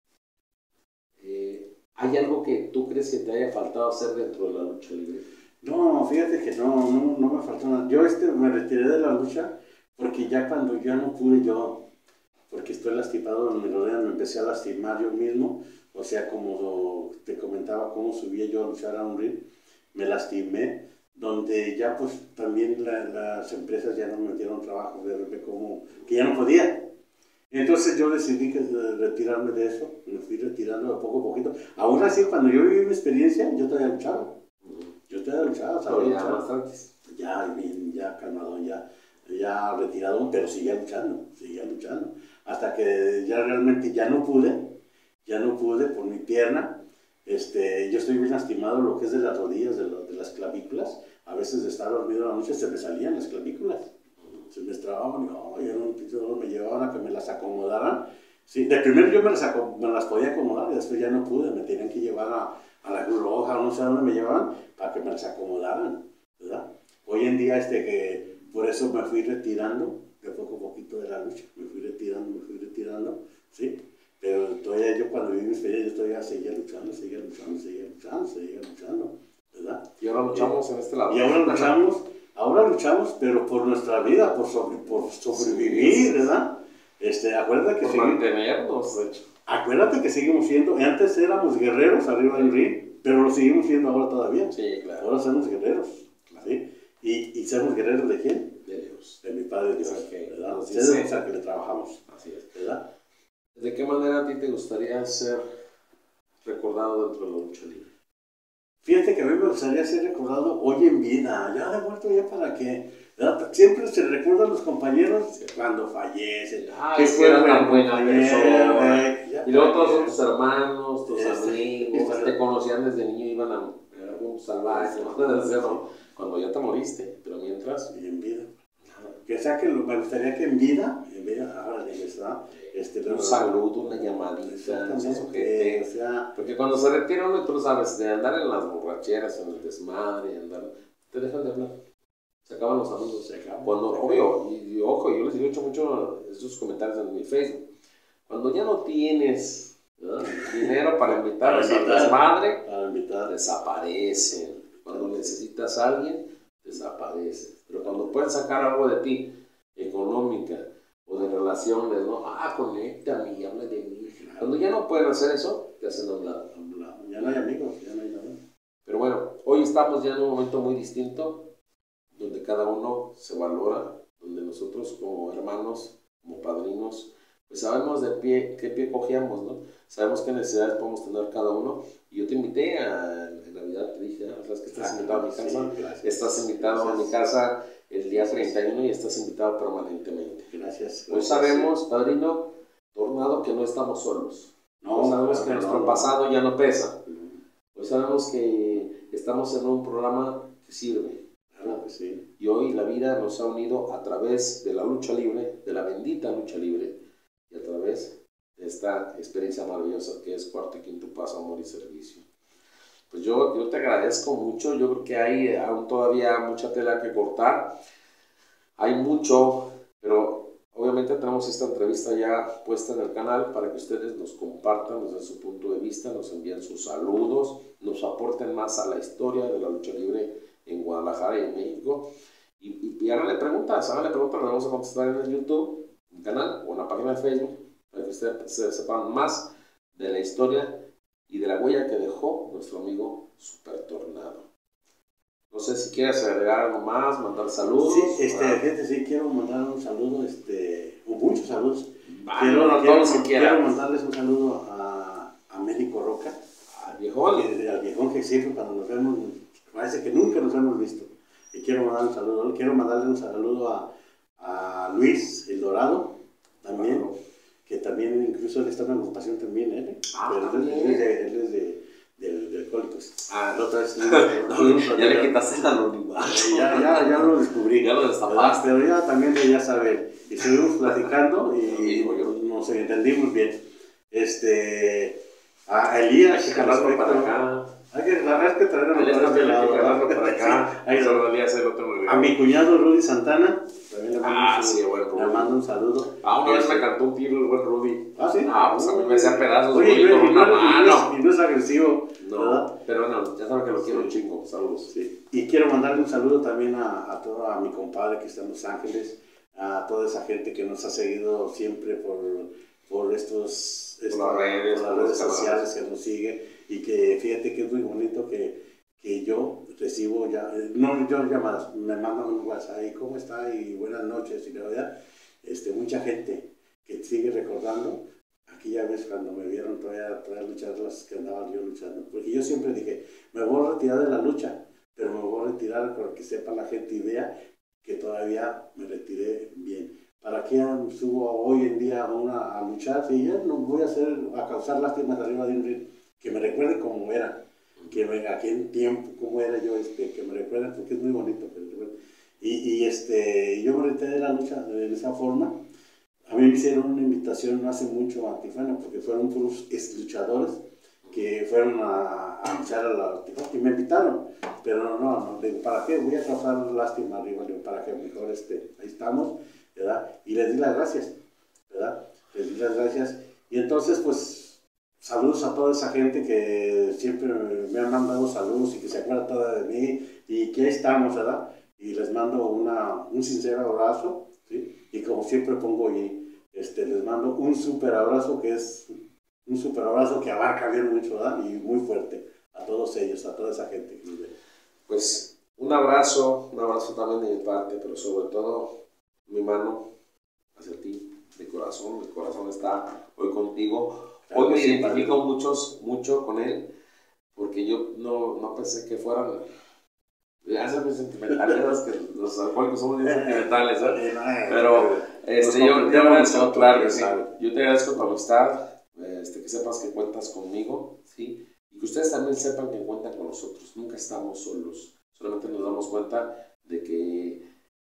Eh, ¿Hay algo que tú crees que te haya faltado hacer dentro de la lucha libre? No, fíjate que no, no, no me faltó nada. Yo este, me retiré de la lucha porque ya cuando ya no pude yo, porque estoy lastimado donde me rodean, me empecé a lastimar yo mismo. O sea, como te comentaba, cómo subía yo a luchar a un ring, me lastimé, donde ya pues también la, las empresas ya no me metieron trabajo, de repente como que ya no podía. Entonces yo decidí que, de retirarme de eso, me fui retirando de poco a poquito. Aún así, cuando yo viví mi experiencia, yo todavía luchaba. Yo todavía luchaba, sabía ya luchar. bastantes. Ya, bien, ya calmado, ya, ya retirado, pero seguía luchando, seguía luchando. Hasta que ya realmente ya no pude, ya no pude por mi pierna. Este, yo estoy bien lastimado lo que es de las rodillas, de, lo, de las clavículas. A veces de estar dormido en la noche se me salían las clavículas. Se me estrababan y oh, ya no, no, me llevaban a que me las acomodaran. Sí, de primero yo me las, me las podía acomodar y después ya no pude, me tenían que llevar a, a la Cruz Roja, no sé a dónde me llevaban, para que me las acomodaran, ¿verdad? Hoy en día, este, que por eso me fui retirando de poco a poquito de la lucha, me fui retirando, me fui retirando, ¿sí? Pero todavía yo cuando viví mi experiencia, yo todavía seguía luchando, seguía luchando, seguía luchando, seguía luchando, ¿verdad? Y ahora luchamos eh, en este lado. Y ahora luchamos, ahora luchamos, pero por nuestra vida, por, sobre, por sobrevivir, sí, ¿verdad? Este, acuérdate que por seguimos, mantenernos, de hecho. Acuérdate que seguimos siendo, antes éramos guerreros arriba del ring, pero lo seguimos siendo ahora todavía. Sí, claro. Ahora somos guerreros, claro. ¿Sí? ¿Y, ¿Y somos guerreros de quién? De Dios. De mi Padre Dios, okay. ¿verdad? Así Ustedes es es al que le trabajamos, así es. ¿verdad? ¿De qué manera a ti te gustaría ser recordado dentro de la lucha libre? Fíjate que a mí me gustaría ser recordado hoy en vida, ya de muerto, ya para qué, ¿verdad? Siempre se recuerdan los compañeros cuando fallecen. Ah, que es que era tan buena compañero, persona. eh, Y luego todos son tus hermanos, tus Este, amigos, este, te conocían desde niño, iban a algún salvaje, ¿no? Cuando ya te moriste, pero mientras... Y en vida. Que sea que lo, me gustaría que en vida, en vida, ahora de verdad, este, un saludo, una llamadita, un sujete. O sea, porque cuando se retira uno, tú lo sabes, de andar en las borracheras, en el desmadre, andar, te dejan de hablar. Se acaban los amigos. Se acaban. Cuando, obvio, y, y ojo, yo les he hecho mucho esos comentarios en mi Facebook. Cuando ya no tienes ¿verdad? Dinero para invitarlos Para al invitar, desmadre, para invitar. desaparecen. Cuando necesitas a alguien, desapareces. Pero cuando puedes sacar algo de ti, económica o de relaciones, ¿no? Ah, conéctame y habla de mí. Cuando ya no pueden hacer eso, te hacen a un lado. Ya no hay amigos, ya no hay nada. Pero bueno, hoy estamos ya en un momento muy distinto, donde cada uno se valora, donde nosotros como hermanos, como padrinos, pues sabemos de pie, qué pie cogíamos, ¿no? Sabemos qué necesidades podemos tener cada uno. Y yo te invité a, en Navidad, te dije, ah, sabes que estás Ah, invitado a mi casa, sí, estás invitado gracias. a mi casa el día treinta y uno y estás invitado permanentemente. Gracias. gracias. Hoy sabemos, padrino Tornado, que no estamos solos. No, Hoy sabemos claro que que nuestro no. pasado ya no pesa. Hoy sabemos que estamos en un programa que sirve. Claro que sí. Y hoy la vida nos ha unido a través de la lucha libre, de la bendita lucha libre, y a través de esta experiencia maravillosa que es Cuarto y Quinto Paso, Amor y Servicio. Pues yo, yo te agradezco mucho. Yo creo que hay aún todavía mucha tela que cortar. Hay mucho, pero obviamente tenemos esta entrevista ya puesta en el canal para que ustedes nos compartan desde su punto de vista, nos envíen sus saludos, nos aporten más a la historia de la lucha libre en Guadalajara y en México. Y, y, y háganle preguntas, háganle preguntas, las vamos a contestar en el YouTube, en el canal o en la página de Facebook, para que ustedes se sepan más de la historia y de la huella que dejó nuestro amigo Super Tornado. No sé si quieres agregar algo más, mandar saludos. Sí, este, gente, sí, quiero mandar un saludo, este, o muchos saludos. Ah, quiero, no, no, quiero, todos si quiero quieran. mandarles un saludo a, a México Roca. Al viejón. Que, al viejón que siempre cuando nos vemos, parece que nunca nos hemos visto. Y quiero mandar un saludo, quiero mandarle un saludo a, a Luis El Dorado, también, claro. Que también, incluso él está en una agrupación también, ¿eh? Ah, pero también. Él es de, él es de, de, de Alcohólicos. Ah, no, otra vez, no, no, no, ya le quitaste el anonimato. Ya, ya, ya lo descubrí. Ya lo destapaste. Pero ya también ya sabe. Y estuvimos platicando y, y nos entendimos bien. Este, a Elías. Hay que jalarlo para acá. Hay que, la verdad es que traerlo para este lado. Hay que jalarlo para acá. Sí, solo Elías el otro a mi cuñado Rudy Santana. También le mando, ah, un, sí, bueno, le mando un saludo. Ah, una vez me cantó un tiro el buen Rudy. Ah, sí. Ah, pues a mí me hacía pedazos. Oye, Rudy, y, con y, una no, mano. y no es agresivo. No, ¿verdad? pero bueno, ya saben que lo quiero un Sí. chingo. Saludos. Sí. Y quiero mandarle un saludo también a, a todo a mi compadre que está en Los Ángeles, a toda esa gente que nos ha seguido siempre por, por estos Por esta, las redes, por las por redes los sociales que nos sigue y que fíjate que es muy bonito que, que yo recibo ya, no yo llamadas, me mandan un WhatsApp y cómo está y buenas noches y la verdad, este, mucha gente que sigue recordando aquella vez cuando me vieron todavía, todavía luchar las que andaba yo luchando, porque yo siempre dije, me voy a retirar de la lucha, pero me voy a retirar para que sepa la gente y vea que todavía me retiré bien. ¿Para qué subo hoy en día a, una, a luchar? Si ya no voy a hacer, a causar lástimas arriba de un ring, que me recuerden cómo era, que me, aquel tiempo, cómo era yo, este, que me recuerden, porque es muy bonito. Y, y este, yo me retiré de la lucha de esa forma. A mí me hicieron una invitación no hace mucho a Tijuana, porque fueron puros luchadores que fueron a, a luchar a la Tijuana y me invitaron. Pero no, no, no, digo, ¿para qué? Voy a causar lástima arriba, digo, para que mejor este, ahí estamos, ¿verdad? Y les di las gracias, ¿verdad? Les di las gracias. Y entonces, pues, saludos a toda esa gente que siempre me han mandado saludos y que se acuerda toda de mí y que ahí estamos, ¿verdad? Y les mando una, un sincero abrazo, ¿sí? Y como siempre pongo ahí, este, les mando un súper abrazo que es un súper abrazo que abarca bien mucho, ¿verdad? Y muy fuerte a todos ellos, a toda esa gente que vive. Pues un abrazo, un abrazo también de mi parte, pero sobre todo mi mano hacia ti, de corazón, mi corazón está hoy contigo. Hoy me identifico muchos, mucho con él, porque yo no, no pensé que fueran... Ya son muy sentimentales, que los alcohólicos somos muy sentimentales, ¿eh? Pero este, yo, te agradezco, claro que sí. Yo te agradezco tu amistad, este, que sepas que cuentas conmigo, ¿sí? Y que ustedes también sepan que cuentan con nosotros. Nunca estamos solos, solamente nos damos cuenta de que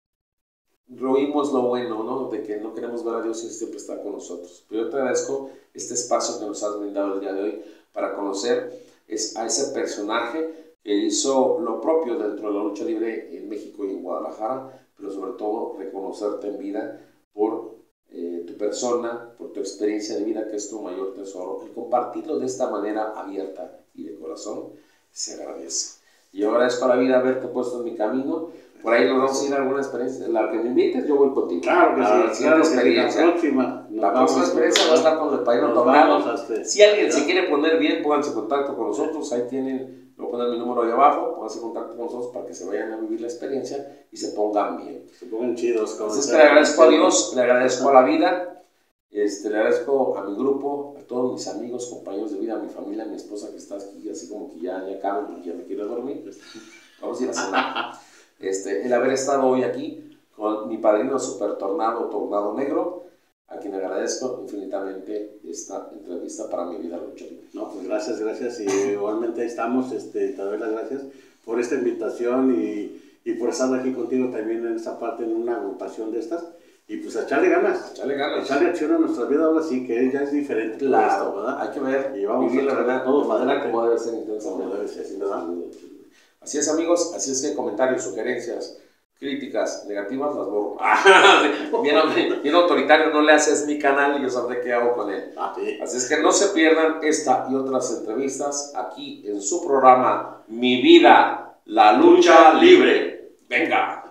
oímos lo bueno, ¿no? De que no queremos ver a Dios y siempre está con nosotros. Pero yo te agradezco este espacio que nos has brindado el día de hoy para conocer es, a ese personaje que hizo lo propio dentro de la lucha libre en México y en Guadalajara, pero sobre todo reconocerte en vida por eh, tu persona, por tu experiencia de vida, que es tu mayor tesoro. El compartirlo de esta manera abierta y de corazón se agradece. Y yo agradezco a la vida haberte puesto en mi camino. Por ahí nos vamos a ir a alguna experiencia. La que me invites, yo voy contigo. Claro que la sí. Claro experiencia. La próxima. La próxima experiencia va a estar con el Padrino Tornado. Si alguien se quiere poner bien, pónganse en contacto con nosotros. Ahí tienen, voy a poner mi número ahí abajo. Pónganse en contacto con nosotros para que se vayan a vivir la experiencia y se pongan bien. Se pongan chidos. Entonces, le agradezco a Dios, le agradezco a la vida. Este, le agradezco a mi grupo, a todos mis amigos, compañeros de vida, a mi familia, a mi esposa que está aquí, así como que ya, ya acabo porque ya me quiero dormir. Vamos a ir a cenar. Este, el haber estado hoy aquí con mi padrino Super Tornado, Tornado Negro, a quien agradezco infinitamente esta entrevista para mi vida lucha libre. No, pues gracias, gracias. Y igualmente estamos, este, te doy las gracias por esta invitación y, y por estar aquí contigo también en esta parte, en una agrupación de estas. Y pues a echarle ganas. Echarle ganas. Echarle acción a nuestra vida ahora sí, que ya es diferente. Claro, esto, ¿verdad? hay que ver y vamos vivir a la verdad todo de manera como debe ser intensamente. Como debe ser, ¿sí, ¿verdad? Así es, amigos. Así es que comentarios, sugerencias, críticas negativas las borro. bien, bien autoritario, no le haces mi canal y yo sabré qué hago con él. Ah, sí. Así es que no se pierdan esta y otras entrevistas aquí en su programa Mi Vida, la Lucha Libre. Venga.